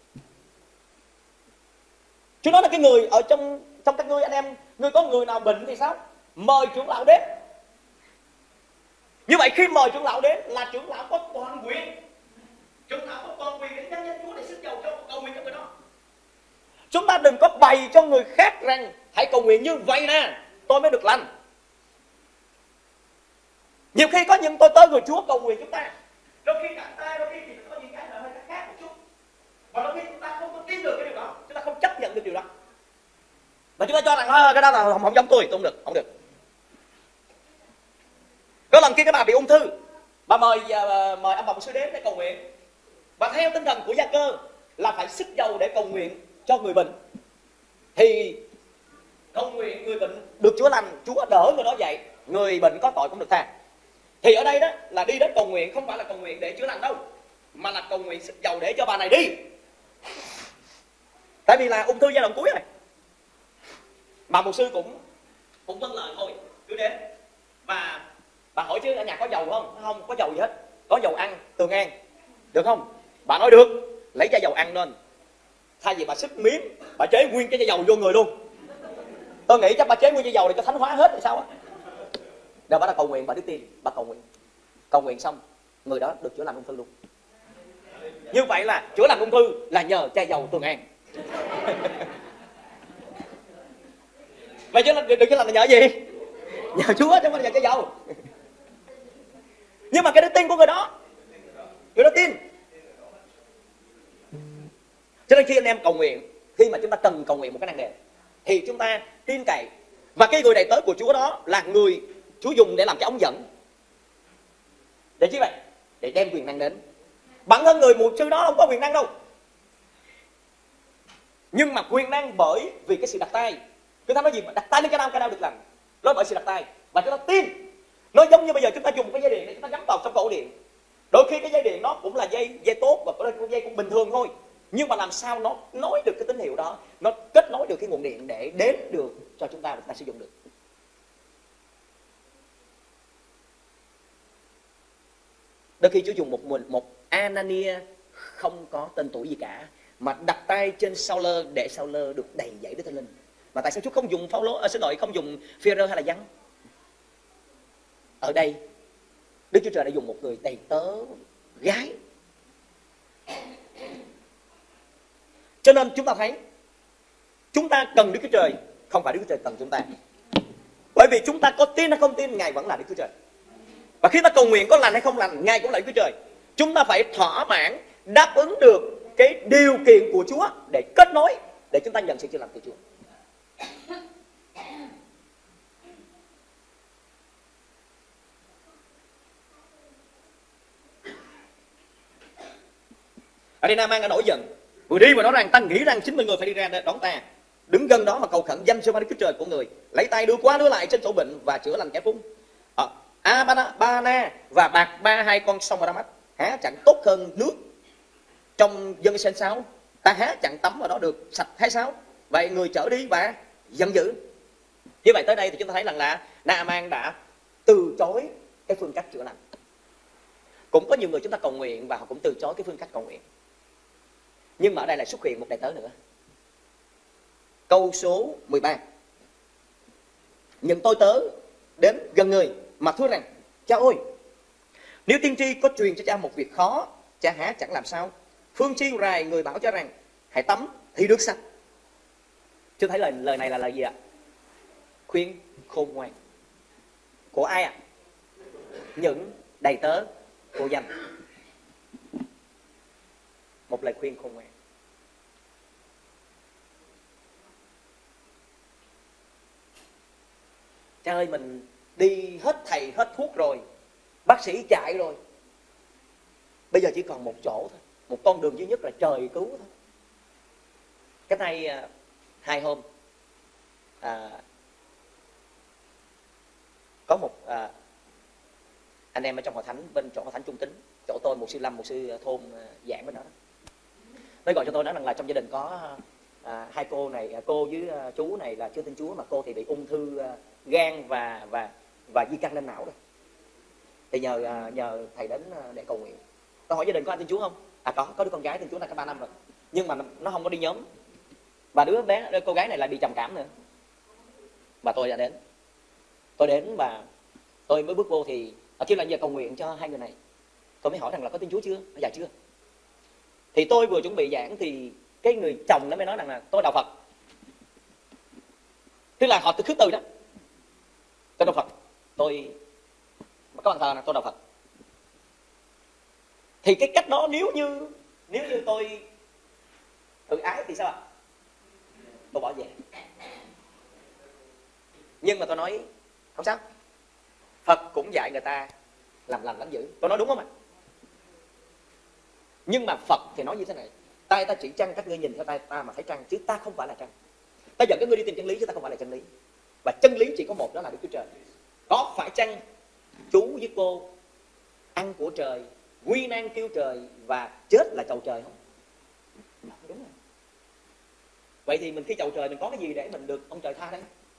Chúa nói là cái người ở trong các ngươi, anh em, ngươi có người nào bệnh thì sao? Mời trưởng lão đến. Như vậy khi mời trưởng lão đến là trưởng lão có toàn quyền. Trưởng lão có toàn quyền để nhân danh Chúa để sức dầu cho cầu nguyện cho người đó. Chúng ta đừng có bày cho người khác rằng hãy cầu nguyện như vậy nè tôi mới được lành. Nhiều khi có những tôi tới người Chúa cầu nguyện chúng ta, đôi khi cả ta, đôi khi thì có những cái hơi khác một chút, và đôi khi chúng ta không có tin được cái điều đó, chúng ta không chấp nhận được điều đó, và chúng ta cho rằng cái đó là không giống tôi không được. Có lần khi cái bà bị ung thư, bà mời ông bà mục sư đến để cầu nguyện, và theo tinh thần của Gia Cơ là phải sức dầu để cầu nguyện cho người bệnh, thì cầu nguyện người bệnh được chữa lành, Chúa đỡ người đó dậy, người bệnh có tội cũng được tha. Thì ở đây đó là đi đến cầu nguyện không phải là cầu nguyện để chữa lành đâu, mà là cầu nguyện sức dầu để cho bà này đi. Tại vì là ung thư giai đoạn cuối rồi. Bà mục sư cũng vâng lời thôi, cứ đến. Và bà hỏi chứ ở nhà có dầu không? Không có dầu gì hết. Có dầu ăn, Tường An, được không? Bà nói được, lấy chai dầu ăn lên. Thay vì bà xích miếng, bà chế nguyên cái chai dầu vô người luôn. Tôi nghĩ chắc bà chế nguyên chai dầu để cho thánh hóa hết thì sao á. Rồi bà đã cầu nguyện, bà đức tin, bà cầu nguyện xong, người đó được chữa lành ung thư luôn. Như vậy là chữa lành ung thư là nhờ chai dầu Tường An. Vậy chứ được chữa lành là nhờ gì? Nhờ Chúa chứ không phải nhờ chai dầu. Nhưng mà cái đức tin của người đó tin. Cho nên khi anh em cầu nguyện, khi mà chúng ta cần cầu nguyện một cái năng đề, thì chúng ta tin cậy. Và cái người đầy tớ của Chúa đó là người Chúa dùng để làm cái ống dẫn. Để chứ vậy? Để đem quyền năng đến. Bản thân người mục sư đó không có quyền năng đâu. Nhưng mà quyền năng bởi vì cái sự đặt tay. Chúng ta nói gì? Đặt tay lên cái đau được lành. Đó bởi sự đặt tay. Và chúng ta tin. Nó giống như bây giờ chúng ta dùng một cái dây điện để chúng ta gắn vào trong cổ điện. Đôi khi cái dây điện nó cũng là dây tốt và cái dây cũng bình thường thôi, nhưng mà làm sao nó nói được cái tín hiệu đó, nó kết nối được cái nguồn điện để đến được cho chúng ta sử dụng được. Đôi khi Chúa dùng một Anania không có tên tuổi gì cả mà đặt tay trên Sao-lơ để Sao-lơ được đầy dẫy Đức Thánh Linh. Mà tại sao Chúa không dùng không dùng Phi-rơ hay là Giăng? Ở đây Đức Chúa Trời đã dùng một người đầy tớ gái. Cho nên chúng ta thấy chúng ta cần Đức Chúa Trời, không phải Đức Chúa Trời cần chúng ta. Bởi vì chúng ta có tin hay không tin, Ngài vẫn là Đức Chúa Trời. Và khi ta cầu nguyện có lành hay không lành, Ngài cũng là Đức Chúa Trời. Chúng ta phải thỏa mãn, đáp ứng được cái điều kiện của Chúa để kết nối, để chúng ta nhận sự chữa lành từ Chúa. Ở đây Naaman đã nổi giận, vừa đi và nói rằng ta nghĩ rằng chính mình người phải đi ra đón ta, đứng gần đó mà cầu khẩn danh Giê-hô-va Đức Chúa Trời của người, lấy tay đưa qua đưa lại trên chỗ bệnh và chữa lành kẻ phúng. Abana và Bạc Ba, hai con sông ở Đa-mách, há chẳng tốt hơn nước trong dân sen sao? Ta há chẳng tắm ở đó được sạch hay sao? Vậy người chở đi và giận dữ. Như vậy tới đây thì chúng ta thấy rằng là Naaman đã từ chối cái phương cách chữa lành. Cũng có nhiều người chúng ta cầu nguyện và họ cũng từ chối cái phương cách cầu nguyện. Nhưng mà ở đây lại xuất hiện một đầy tớ nữa. Câu số 13. Nhưng tôi tớ đến gần người mà thưa rằng: cha ơi, nếu tiên tri có truyền cho cha một việc khó, cha há chẳng làm sao? Phương chi rài người bảo cha rằng hãy tắm thì được sạch. Chưa thấy lời này là lời gì ạ? Khuyên khôn ngoan. Của ai ạ? Những đầy tớ của Danh. Một lời khuyên khôn ngoan. Cha ơi, mình đi hết thầy hết thuốc rồi, bác sĩ chạy rồi, bây giờ chỉ còn một chỗ thôi, một con đường duy nhất là trời cứu thôi. Cái nay 2 hôm có một anh em ở trong hội thánh, bên chỗ hội thánh Trung Tín, chỗ tôi, một sư Lâm, một sư Thôn giảng bên đó. Nó gọi cho tôi nói rằng là trong gia đình có 2 cô này, cô với chú này là chưa tin Chúa, mà cô thì bị ung thư gan và di căn lên não rồi. Thì nhờ thầy đến để cầu nguyện. Tôi hỏi gia đình có ai tin Chúa không? Có đứa con gái tin Chúa là cả 3 năm rồi, nhưng mà nó không có đi nhóm. Và cô gái này là bị trầm cảm nữa. Và tôi đã đến. Tôi đến và tôi mới bước vô thì kêu là giờ cầu nguyện cho 2 người này. Tôi mới hỏi rằng là có tin Chúa chưa? Dạ chưa. Thì tôi vừa chuẩn bị giảng thì cái người chồng nó mới nói rằng là tôi đạo Phật. Tức là họ từ khước từ đó. Tôi đạo Phật. Các bạn thờ là tôi đạo Phật. Thì cái cách đó nếu như tôi tự ái thì sao ạ? Tôi bỏ về. Nhưng mà tôi nói không sao, Phật cũng dạy người ta làm lành đánh dữ. Tôi nói đúng không ạ? Nhưng mà Phật thì nói như thế này: tay ta chỉ trăng, các ngươi nhìn theo tay ta mà thấy trăng, chứ ta không phải là trăng. Ta dẫn các ngươi đi tìm chân lý chứ ta không phải là chân lý. Và chân lý chỉ có một, đó là Đức Chúa Trời. Có phải chăng chú với cô ăn của trời, quy nan kêu trời và chết là chầu trời không? Đúng rồi. Vậy thì mình khi chầu trời mình có cái gì để mình được ông trời tha đấy?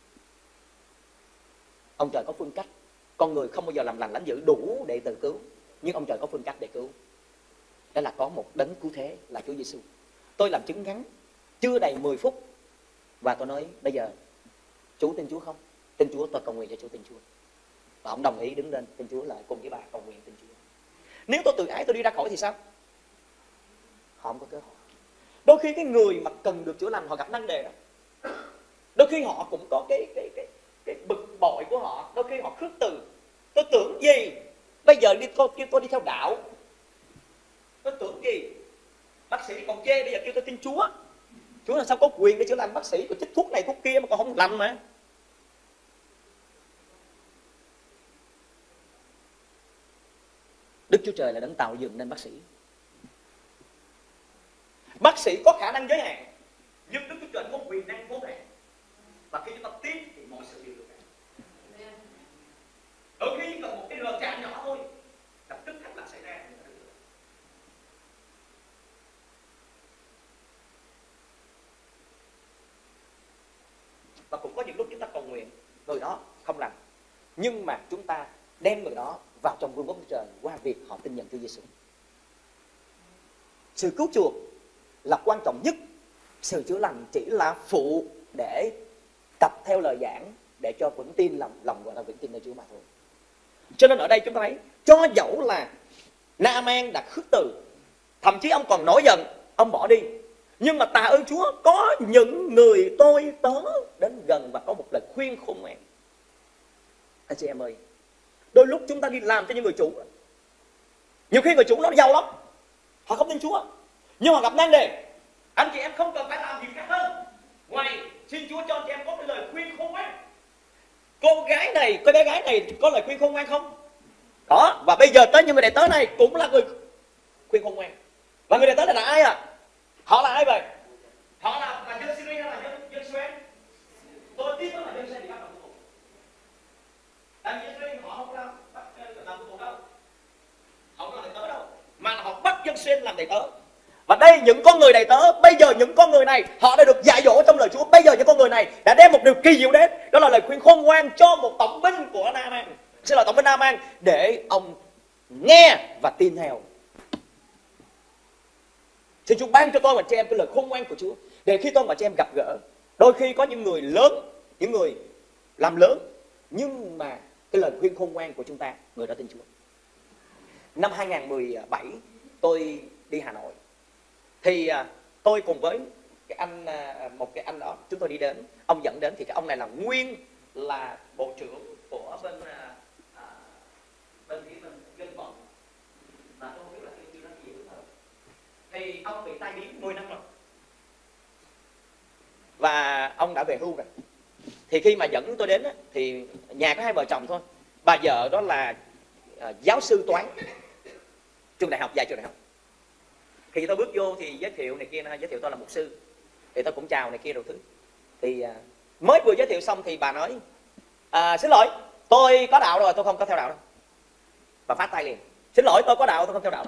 Ông trời có phương cách. Con người không bao giờ làm lành đánh dữ đủ để tự cứu, nhưng ông trời có phương cách để cứu. Đó là có một đấng cứu thế là Chúa Giêsu. Tôi làm chứng ngắn chưa đầy 10 phút và tôi nói bây giờ chú tin Chúa không? Tin Chúa, tôi cầu nguyện cho chú tin Chúa. Và ông đồng ý đứng lên tin Chúa lại cùng với bà cầu nguyện tin Chúa. Nếu tôi tự ái tôi đi ra khỏi thì sao? Họ không có cơ hội. Đôi khi cái người mà cần được chữa lành họ gặp nan đề đó. Đôi khi họ cũng có cái bực bội của họ, đôi khi họ khước từ. Tôi tưởng gì? Bây giờ kêu tôi đi theo đạo. Tôi tưởng gì? Bác sĩ còn chê, bây giờ kêu tôi tin Chúa. Chúa là sao có quyền để chữa lành? Bác sĩ còn chích thuốc này thuốc kia mà còn không lành mà. Đức Chúa Trời là đấng tạo dựng nên bác sĩ. Bác sĩ có khả năng giới hạn, nhưng Đức Chúa Trời có quyền năng vô hạn. Và khi chúng ta tin thì mọi sự đều được. Đôi khi chỉ cần một cái rờ chạm nhỏ thôi, lập tức thất lạc xảy ra. có những lúc chúng ta cầu nguyện người đó không lành, nhưng mà chúng ta đem người đó vào trong vương quốc Chúa Trời qua việc họ tin nhận Chúa Giêsu. Sự cứu chuộc là quan trọng nhất, sự chữa lành chỉ là phụ để tập theo lời giảng để cho vững tin lòng gọi là vững tin nơi Chúa mà thôi. Cho nên ở đây chúng ta thấy, cho dẫu là Na-man đã khước từ, thậm chí ông còn nổi giận, ông bỏ đi, nhưng mà tạ ơn Chúa có những người tôi tớ đến gần và có một lời khuyên khôn ngoan. Anh chị em ơi, đôi lúc chúng ta đi làm cho những người chủ, nhiều khi người chủ nó giàu lắm, họ không tin Chúa, nhưng họ gặp nan đề. Anh chị em không cần phải làm gì khác hơn ngoài xin Chúa cho anh chị em có cái lời khuyên khôn ngoan. Cô bé gái này có lời khuyên khôn ngoan không? Đó, và bây giờ tới những người đệ tớ này cũng là người khuyên khôn ngoan. Và người đệ tớ này là ai à? Họ là ai vậy? Họ là dân Syria hay là dân Suez? Tôi tin là dân Suez thì bắt đầu tù. Tại vì dân Syria họ không làm tù đâu, họ không làm đệ tớ đâu, mà là họ bắt dân Suez làm đệ tớ. Và đây những con người đầy tớ, bây giờ những con người này họ đã được dạy dỗ trong lời Chúa. Bây giờ những con người này đã đem một điều kỳ diệu đến, đó là lời khuyên khôn ngoan cho một tổng binh của Na-man. Xin lỗi, tổng binh Na-man, để ông nghe và tin theo. Xin Chúa ban cho tôi và chị em cái lời khôn ngoan của Chúa, để khi tôi và chị em gặp gỡ, đôi khi có những người lớn, những người làm lớn, nhưng mà cái lời khuyên khôn ngoan của chúng ta, người đã tin Chúa. Năm 2017 tôi đi Hà Nội, thì tôi cùng với một cái anh đó, chúng tôi đi đến, ông dẫn đến, thì cái ông này là nguyên là bộ trưởng của bên dân vận, mà tôi không biết là kêu nó gì đúng không. Thì ông bị tai biến 10 năm rồi, và ông đã về hưu rồi. Thì khi mà dẫn tôi đến thì nhà có hai vợ chồng thôi. Bà vợ đó là giáo sư toán, trường đại học, dạy trường đại học. Khi tôi bước vô thì giới thiệu này kia, giới thiệu tôi là mục sư, thì tôi cũng chào này kia rồi thứ. Thì mới vừa giới thiệu xong thì bà nói xin lỗi, tôi có đạo rồi, tôi không có theo đạo đâu. Bà phát tay liền, xin lỗi, tôi có đạo, tôi không theo đạo đâu.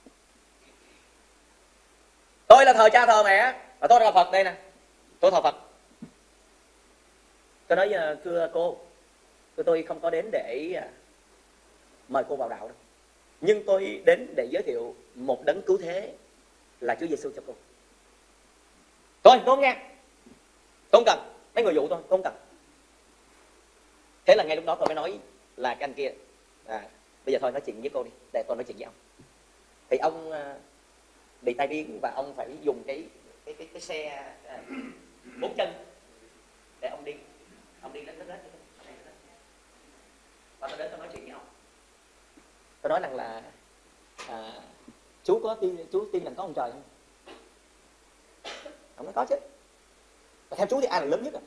Tôi là thờ cha thờ mẹ, và tôi là Phật đây nè, tôi thờ Phật. Tôi nói thưa cô, tôi không có đến để mời cô vào đạo đâu, nhưng tôi đến để giới thiệu một đấng cứu thế là Chúa Giêsu cho cô. Tôi không nghe, tôi không cần, mấy người dụ tôi không cần. Thế là ngay lúc đó tôi mới nói là cái anh kia, bây giờ thôi nói chuyện với cô đi, để tôi nói chuyện với ông. Thì ông bị tai biến và ông phải dùng cái xe 4 chân để ông đi đến và tôi đến tôi nói chuyện với ông. Tôi nói rằng là chú tin rằng có ông trời không? Ông nói có chứ. Và theo chú thì ai là lớn nhất à?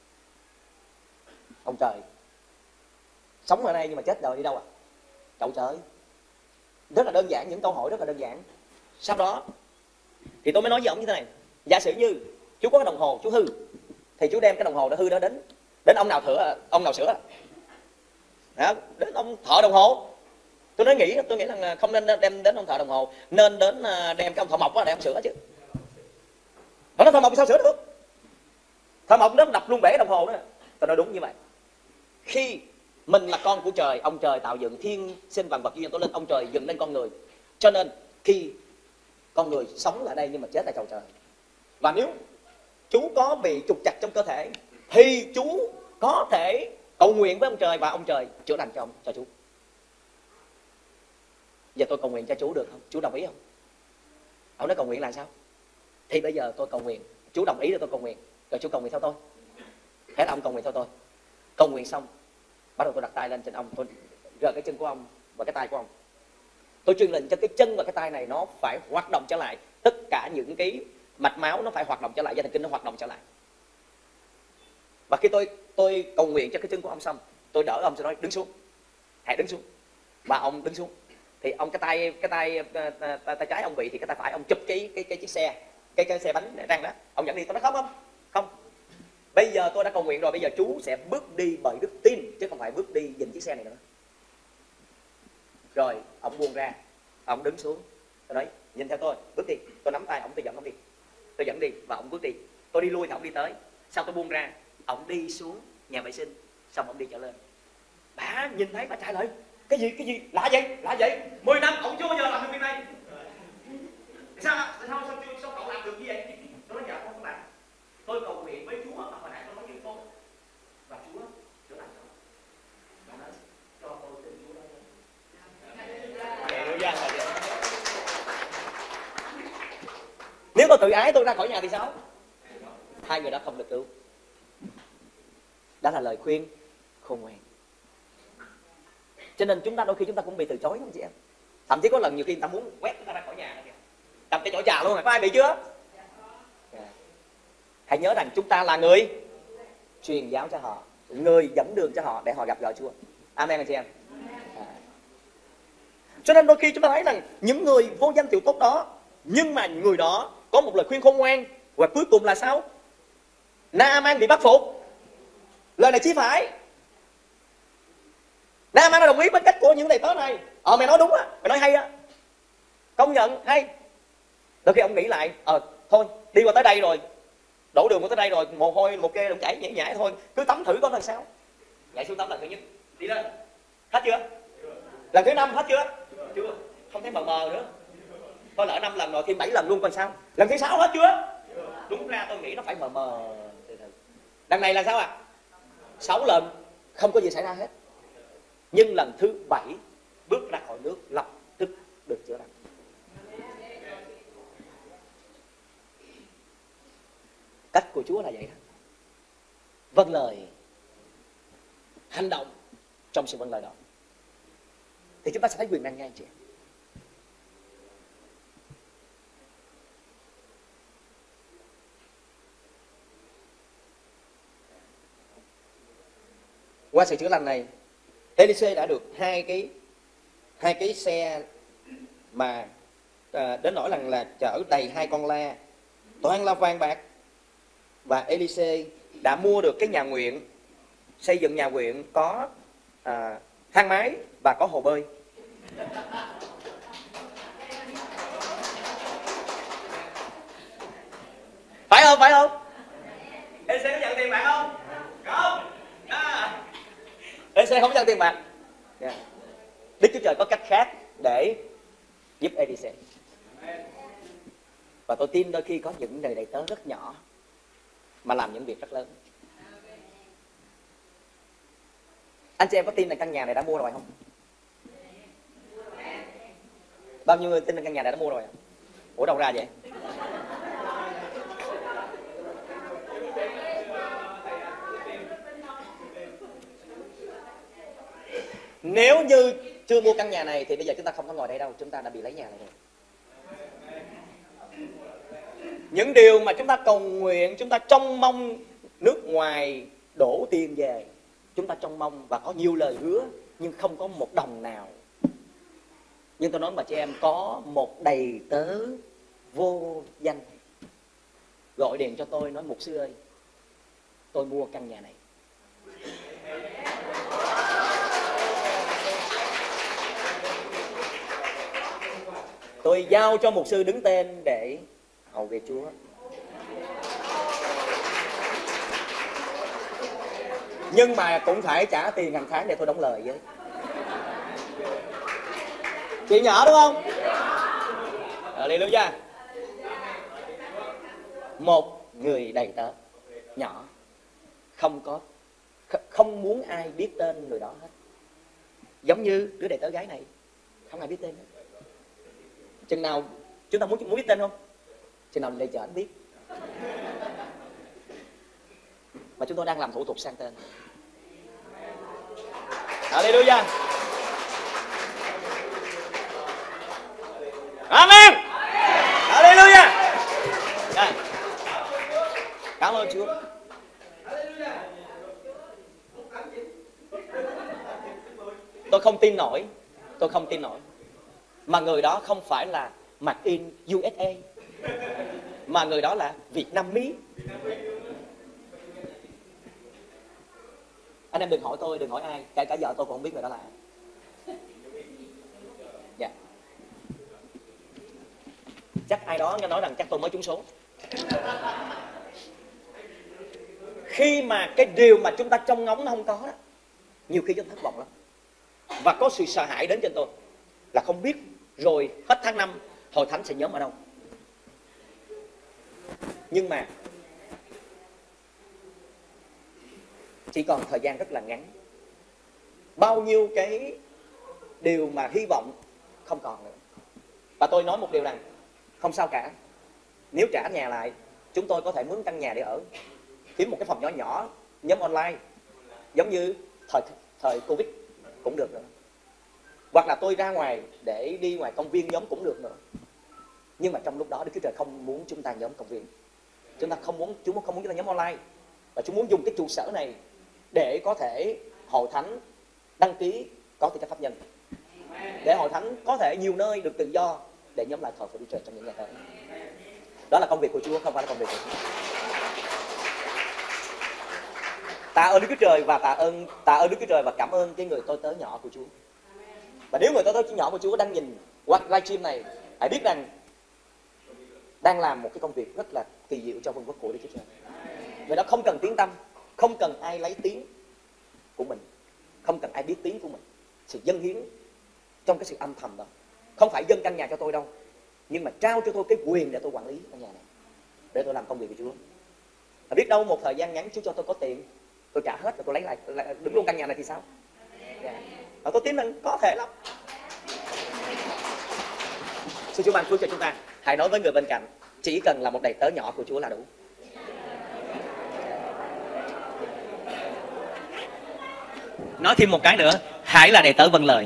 Ông trời. Sống ở đây nhưng mà chết rồi đi đâu à? Chậu trời. Rất là đơn giản, những câu hỏi rất là đơn giản. Sau đó thì tôi mới nói với ông như thế này, giả sử như chú có cái đồng hồ chú hư, thì chú đem cái đồng hồ đã hư đó đến ông nào sửa đó, đến ông thợ đồng hồ. Tôi nghĩ là không nên đem đến ông thợ đồng hồ, nên đến đem cái ông thợ mộc để ông sửa chứ. Nó thợ mộc sao sửa được? Thợ mộc nó đập luôn bể đồng hồ đó. Tôi nói đúng như vậy. Khi mình là con của trời, ông trời tạo dựng thiên sinh vạn vật duy tố lên, ông trời dựng lên con người. Cho nên khi con người sống ở đây nhưng mà chết tại chầu trời, và nếu chú có bị trục trặc trong cơ thể thì chú có thể cầu nguyện với ông trời và ông trời chữa lành cho chú. Giờ tôi cầu nguyện cho chú được không? Chú đồng ý không? Ông nói cầu nguyện là sao? Thì bây giờ tôi cầu nguyện, chú đồng ý để tôi cầu nguyện, rồi chú cầu nguyện theo tôi. Thế là ông cầu nguyện theo tôi. Cầu nguyện xong, bắt đầu tôi đặt tay lên trên ông, tôi rờ cái chân của ông và cái tay của ông. Tôi truyền lệnh cho cái chân và cái tay này nó phải hoạt động trở lại. Tất cả những cái mạch máu nó phải hoạt động trở lại, dây thần kinh nó hoạt động trở lại. Và khi tôi cầu nguyện cho cái chân của ông xong, tôi đỡ ông, tôi nói đứng xuống, hãy đứng xuống. Và ông đứng xuống. Thì ông cái tay trái ông bị, thì cái tay phải ông chụp cái chiếc xe, cái xe bánh răng đó, ông dẫn đi. Tôi nói không. Bây giờ tôi đã cầu nguyện rồi, bây giờ chú sẽ bước đi bởi đức tin, chứ không phải bước đi giành chiếc xe này nữa. Rồi ông buông ra, ông đứng xuống. Tôi nói nhìn theo tôi, bước đi. Tôi nắm tay ông, tôi dẫn ông đi. Tôi dẫn đi và ông bước đi. Tôi đi lui thì ông đi tới. Sau tôi buông ra Ông đi xuống nhà vệ sinh, xong ông đi trở lên. Bà nhìn thấy bà trả lời cái gì lạ vậy 10 năm ông chưa bao giờ làm được việc này. Sao cậu làm được như vậy? Tôi nói dạ không các bạn, tôi cầu nguyện với Chúa mà hồi nãy tôi nói chuyện tôi, và Chúa chữa lành tôi. Nói cho tôi tin Chúa đó. Nếu tôi tự ái tôi ra khỏi nhà thì sao? Hai người đó không được cứu. Đó là lời khuyên khôn ngoan. Cho nên chúng ta đôi khi chúng ta cũng bị từ chối không chị em? Thậm chí có lần nhiều khi người ta muốn quét chúng ta ra khỏi nhà kìa, cầm cái chổi trà luôn. Có ai bị chưa? Hãy nhớ rằng chúng ta là người truyền giáo cho họ, người dẫn đường cho họ để họ gặp gỡ Chúa. Amen anh chị em. Cho nên đôi khi chúng ta thấy rằng những người vô danh tiểu tốt đó, nhưng mà người đó có một lời khuyên khôn ngoan, và cuối cùng là sao? Naaman bị bắt phục. Lời này chí phải. Naaman đã đồng ý với cách của những đầy tớ này. Mày nói đúng á, mày nói hay á, công nhận hay. Đôi khi ông nghĩ lại, thôi đi qua tới đây rồi, đổ đường qua tới đây rồi, mồ hôi một kê đồng chảy nhảy nhảy thôi, cứ tắm thử coi là sao. Nhảy xuống tắm lần thứ nhất, đi lên, hết chưa? Lần thứ 5 hết chưa? Chưa, không thấy mờ mờ nữa. Thôi lỡ 5 lần rồi, thêm 7 lần luôn coi sao. Lần thứ 6 hết chưa? Đúng ra tôi nghĩ nó phải mờ mờ từ từ. Đằng này là sao ạ? 6 lần không có gì xảy ra hết. Nhưng lần thứ 7 bước ra khỏi nước lập tức được chữa lành. Cách của Chúa là vậy đó. Vâng lời, hành động trong sự vâng lời đó, thì chúng ta sẽ thấy quyền năng ngay chị. Qua sự chữa lành này, Elise đã được hai cái xe mà đến nỗi rằng là chở đầy 2 con la, toàn là vàng bạc. Và Elise đã mua được cái nhà nguyện, xây dựng nhà nguyện có thang máy và có hồ bơi. Phải không? Elise có nhận tiền bạc không? Không. Elise không nhận tiền bạc. Đức Chúa Trời có cách khác để giúp Elise. Và tôi tin đôi khi có những người đầy tớ rất nhỏ mà làm những việc rất lớn. Anh chị em có tin là căn nhà này đã mua rồi không? Bao nhiêu người tin là căn nhà này đã mua rồi? Ủa đâu ra vậy? Nếu như chưa mua căn nhà này thì bây giờ chúng ta không có ngồi đây đâu, chúng ta đã bị lấy nhà này rồi. Những điều mà chúng ta cầu nguyện, chúng ta trông mong nước ngoài đổ tiền về, chúng ta trông mong và có nhiều lời hứa nhưng không có một đồng nào. Nhưng tôi nói mà chị em, có một đầy tớ vô danh gọi điện cho tôi nói: mục sư ơi, tôi mua căn nhà này. Tôi giao cho mục sư đứng tên để hầu việc Chúa. Nhưng mà cũng phải trả tiền hàng tháng để tôi đóng lời với. Chị nhỏ đúng không? Hallelujah. Một người đầy tớ nhỏ, không muốn ai biết tên người đó hết. Giống như đứa đầy tớ gái này, không ai biết tên hết. Chừng nào chúng ta muốn biết tên không? Chừng nào để chờ anh biết. Mà chúng tôi đang làm thủ tục sang tên. Hallelujah. Amen. Hallelujah. Cảm ơn Chúa. Tôi không tin nổi. Mà người đó không phải là Made in USA, mà người đó là Việt Nam Mỹ. Anh em đừng hỏi tôi, đừng hỏi ai, kể cả vợ tôi cũng không biết người đó là ai. Dạ. Chắc ai đó nghe nói rằng chắc tôi mới trúng số. khi mà cái điều mà chúng ta trông ngóng nó không có đó, nhiều khi chúng ta thất vọng lắm. Và có sự sợ hãi đến trên tôi là không biết rồi hết tháng 5 hội thánh sẽ nhóm ở đâu. Nhưng mà chỉ còn thời gian rất là ngắn, bao nhiêu cái điều mà hy vọng không còn nữa. Và tôi nói một điều rằng không sao cả, nếu trả nhà lại chúng tôi có thể mướn căn nhà để ở, kiếm một cái phòng nhỏ nhỏ nhóm online giống như thời Covid cũng được nữa, hoặc là tôi ra ngoài để đi ngoài công viên nhóm cũng được nữa. Nhưng mà trong lúc đó Đức Chúa Trời không muốn chúng ta nhóm công viên, chúng ta không muốn chúng ta nhóm online, và chúng muốn dùng cái trụ sở này để có thể hội thánh đăng ký có tư cách pháp nhân, để hội thánh có thể nhiều nơi được tự do để nhóm lại thờ phượng Đức Chúa Trời trong những ngày tới. Đó là công việc của Chúa, không phải là công việc của Chúa. Tạ ơn Đức Chúa Trời và tạ ơn Đức Chúa Trời và cảm ơn cái người tôi tớ nhỏ của Chúa. Và nếu người tôi tớ nhỏ của Chúa đang nhìn qua livestream này, hãy biết rằng đang làm một cái công việc rất là kỳ diệu cho vương quốc của Đức Chúa Trời. Vậy đó, không cần tiếng tăm, không cần ai lấy tiếng của mình, không cần ai biết tiếng của mình. Sự dâng hiến trong cái sự âm thầm đó, không phải dâng căn nhà cho tôi đâu, nhưng mà trao cho tôi cái quyền để tôi quản lý căn nhà này, để tôi làm công việc của Chúa. Và biết đâu một thời gian ngắn Chúa cho tôi có tiền, tôi trả hết và tôi lấy lại đứng luôn căn nhà này thì sao? Và tôi tin rằng có thể lắm. Xin Chúa ban phước cho chúng ta. Hãy nói với người bên cạnh, chỉ cần là một đầy tớ nhỏ của Chúa là đủ. Nói thêm một cái nữa, hãy là đầy tớ vâng lời.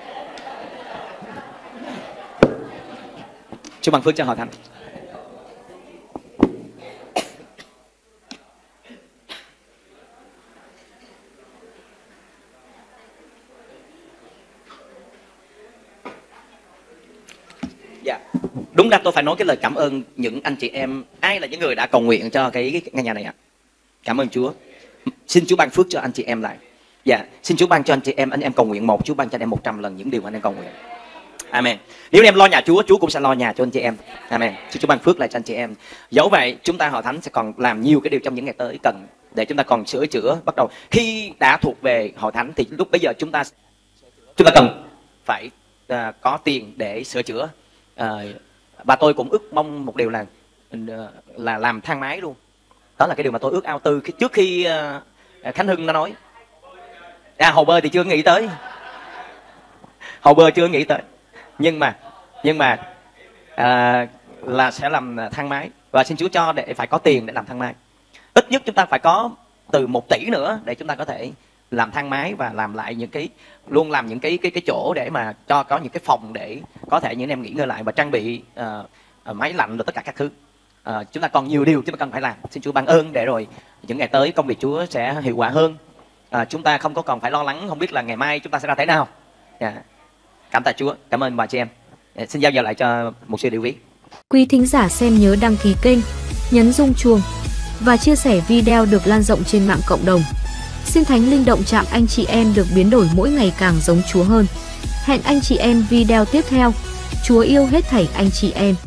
Chúa ban phước cho hội thánh. Dạ, đúng ra tôi phải nói cái lời cảm ơn những anh chị em. Ai là những người đã cầu nguyện cho cái ngôi nhà này ạ? Cảm ơn Chúa. Xin Chúa ban phước cho anh chị em lại. Dạ, xin Chúa ban cho anh chị em cầu nguyện một, Chúa ban cho anh em 100 lần những điều anh em cầu nguyện. Amen. Nếu anh em lo nhà Chúa, Chúa cũng sẽ lo nhà cho anh chị em. Amen. Xin Chúa ban phước lại cho anh chị em. Dẫu vậy, chúng ta hội thánh sẽ còn làm nhiều cái điều trong những ngày tới cần để chúng ta còn sửa chữa. Bắt đầu khi đã thuộc về hội thánh thì lúc bây giờ chúng ta cần phải có tiền để sửa chữa. Và tôi cũng ước mong một điều là làm thang máy luôn. Đó là cái điều mà tôi ước ao từ trước khi Khánh Hưng nó nói. Hồ Bơ thì chưa nghĩ tới. Hồ Bơ chưa nghĩ tới. Nhưng mà là sẽ làm thang máy. Và xin Chúa cho để phải có tiền để làm thang máy. Ít nhất chúng ta phải có từ 1 tỷ nữa để chúng ta có thể làm thang máy và làm lại những cái chỗ để mà cho có những cái phòng để có thể những em nghỉ ngơi lại và trang bị máy lạnh rồi tất cả các thứ. Chúng ta còn nhiều điều chúng ta cần phải làm. Xin Chúa ban ơn để rồi những ngày tới công việc Chúa sẽ hiệu quả hơn. Chúng ta không có còn phải lo lắng không biết là ngày mai chúng ta sẽ ra thế nào. Cảm tạ Chúa, cảm ơn bà chị em. Xin giao lại cho mục sư Điều Viết. Quý thính giả xem nhớ đăng ký kênh, nhấn rung chuông và chia sẻ video được lan rộng trên mạng cộng đồng. Xin Thánh Linh động chạm anh chị em được biến đổi mỗi ngày càng giống Chúa hơn. Hẹn anh chị em video tiếp theo. Chúa yêu hết thảy anh chị em.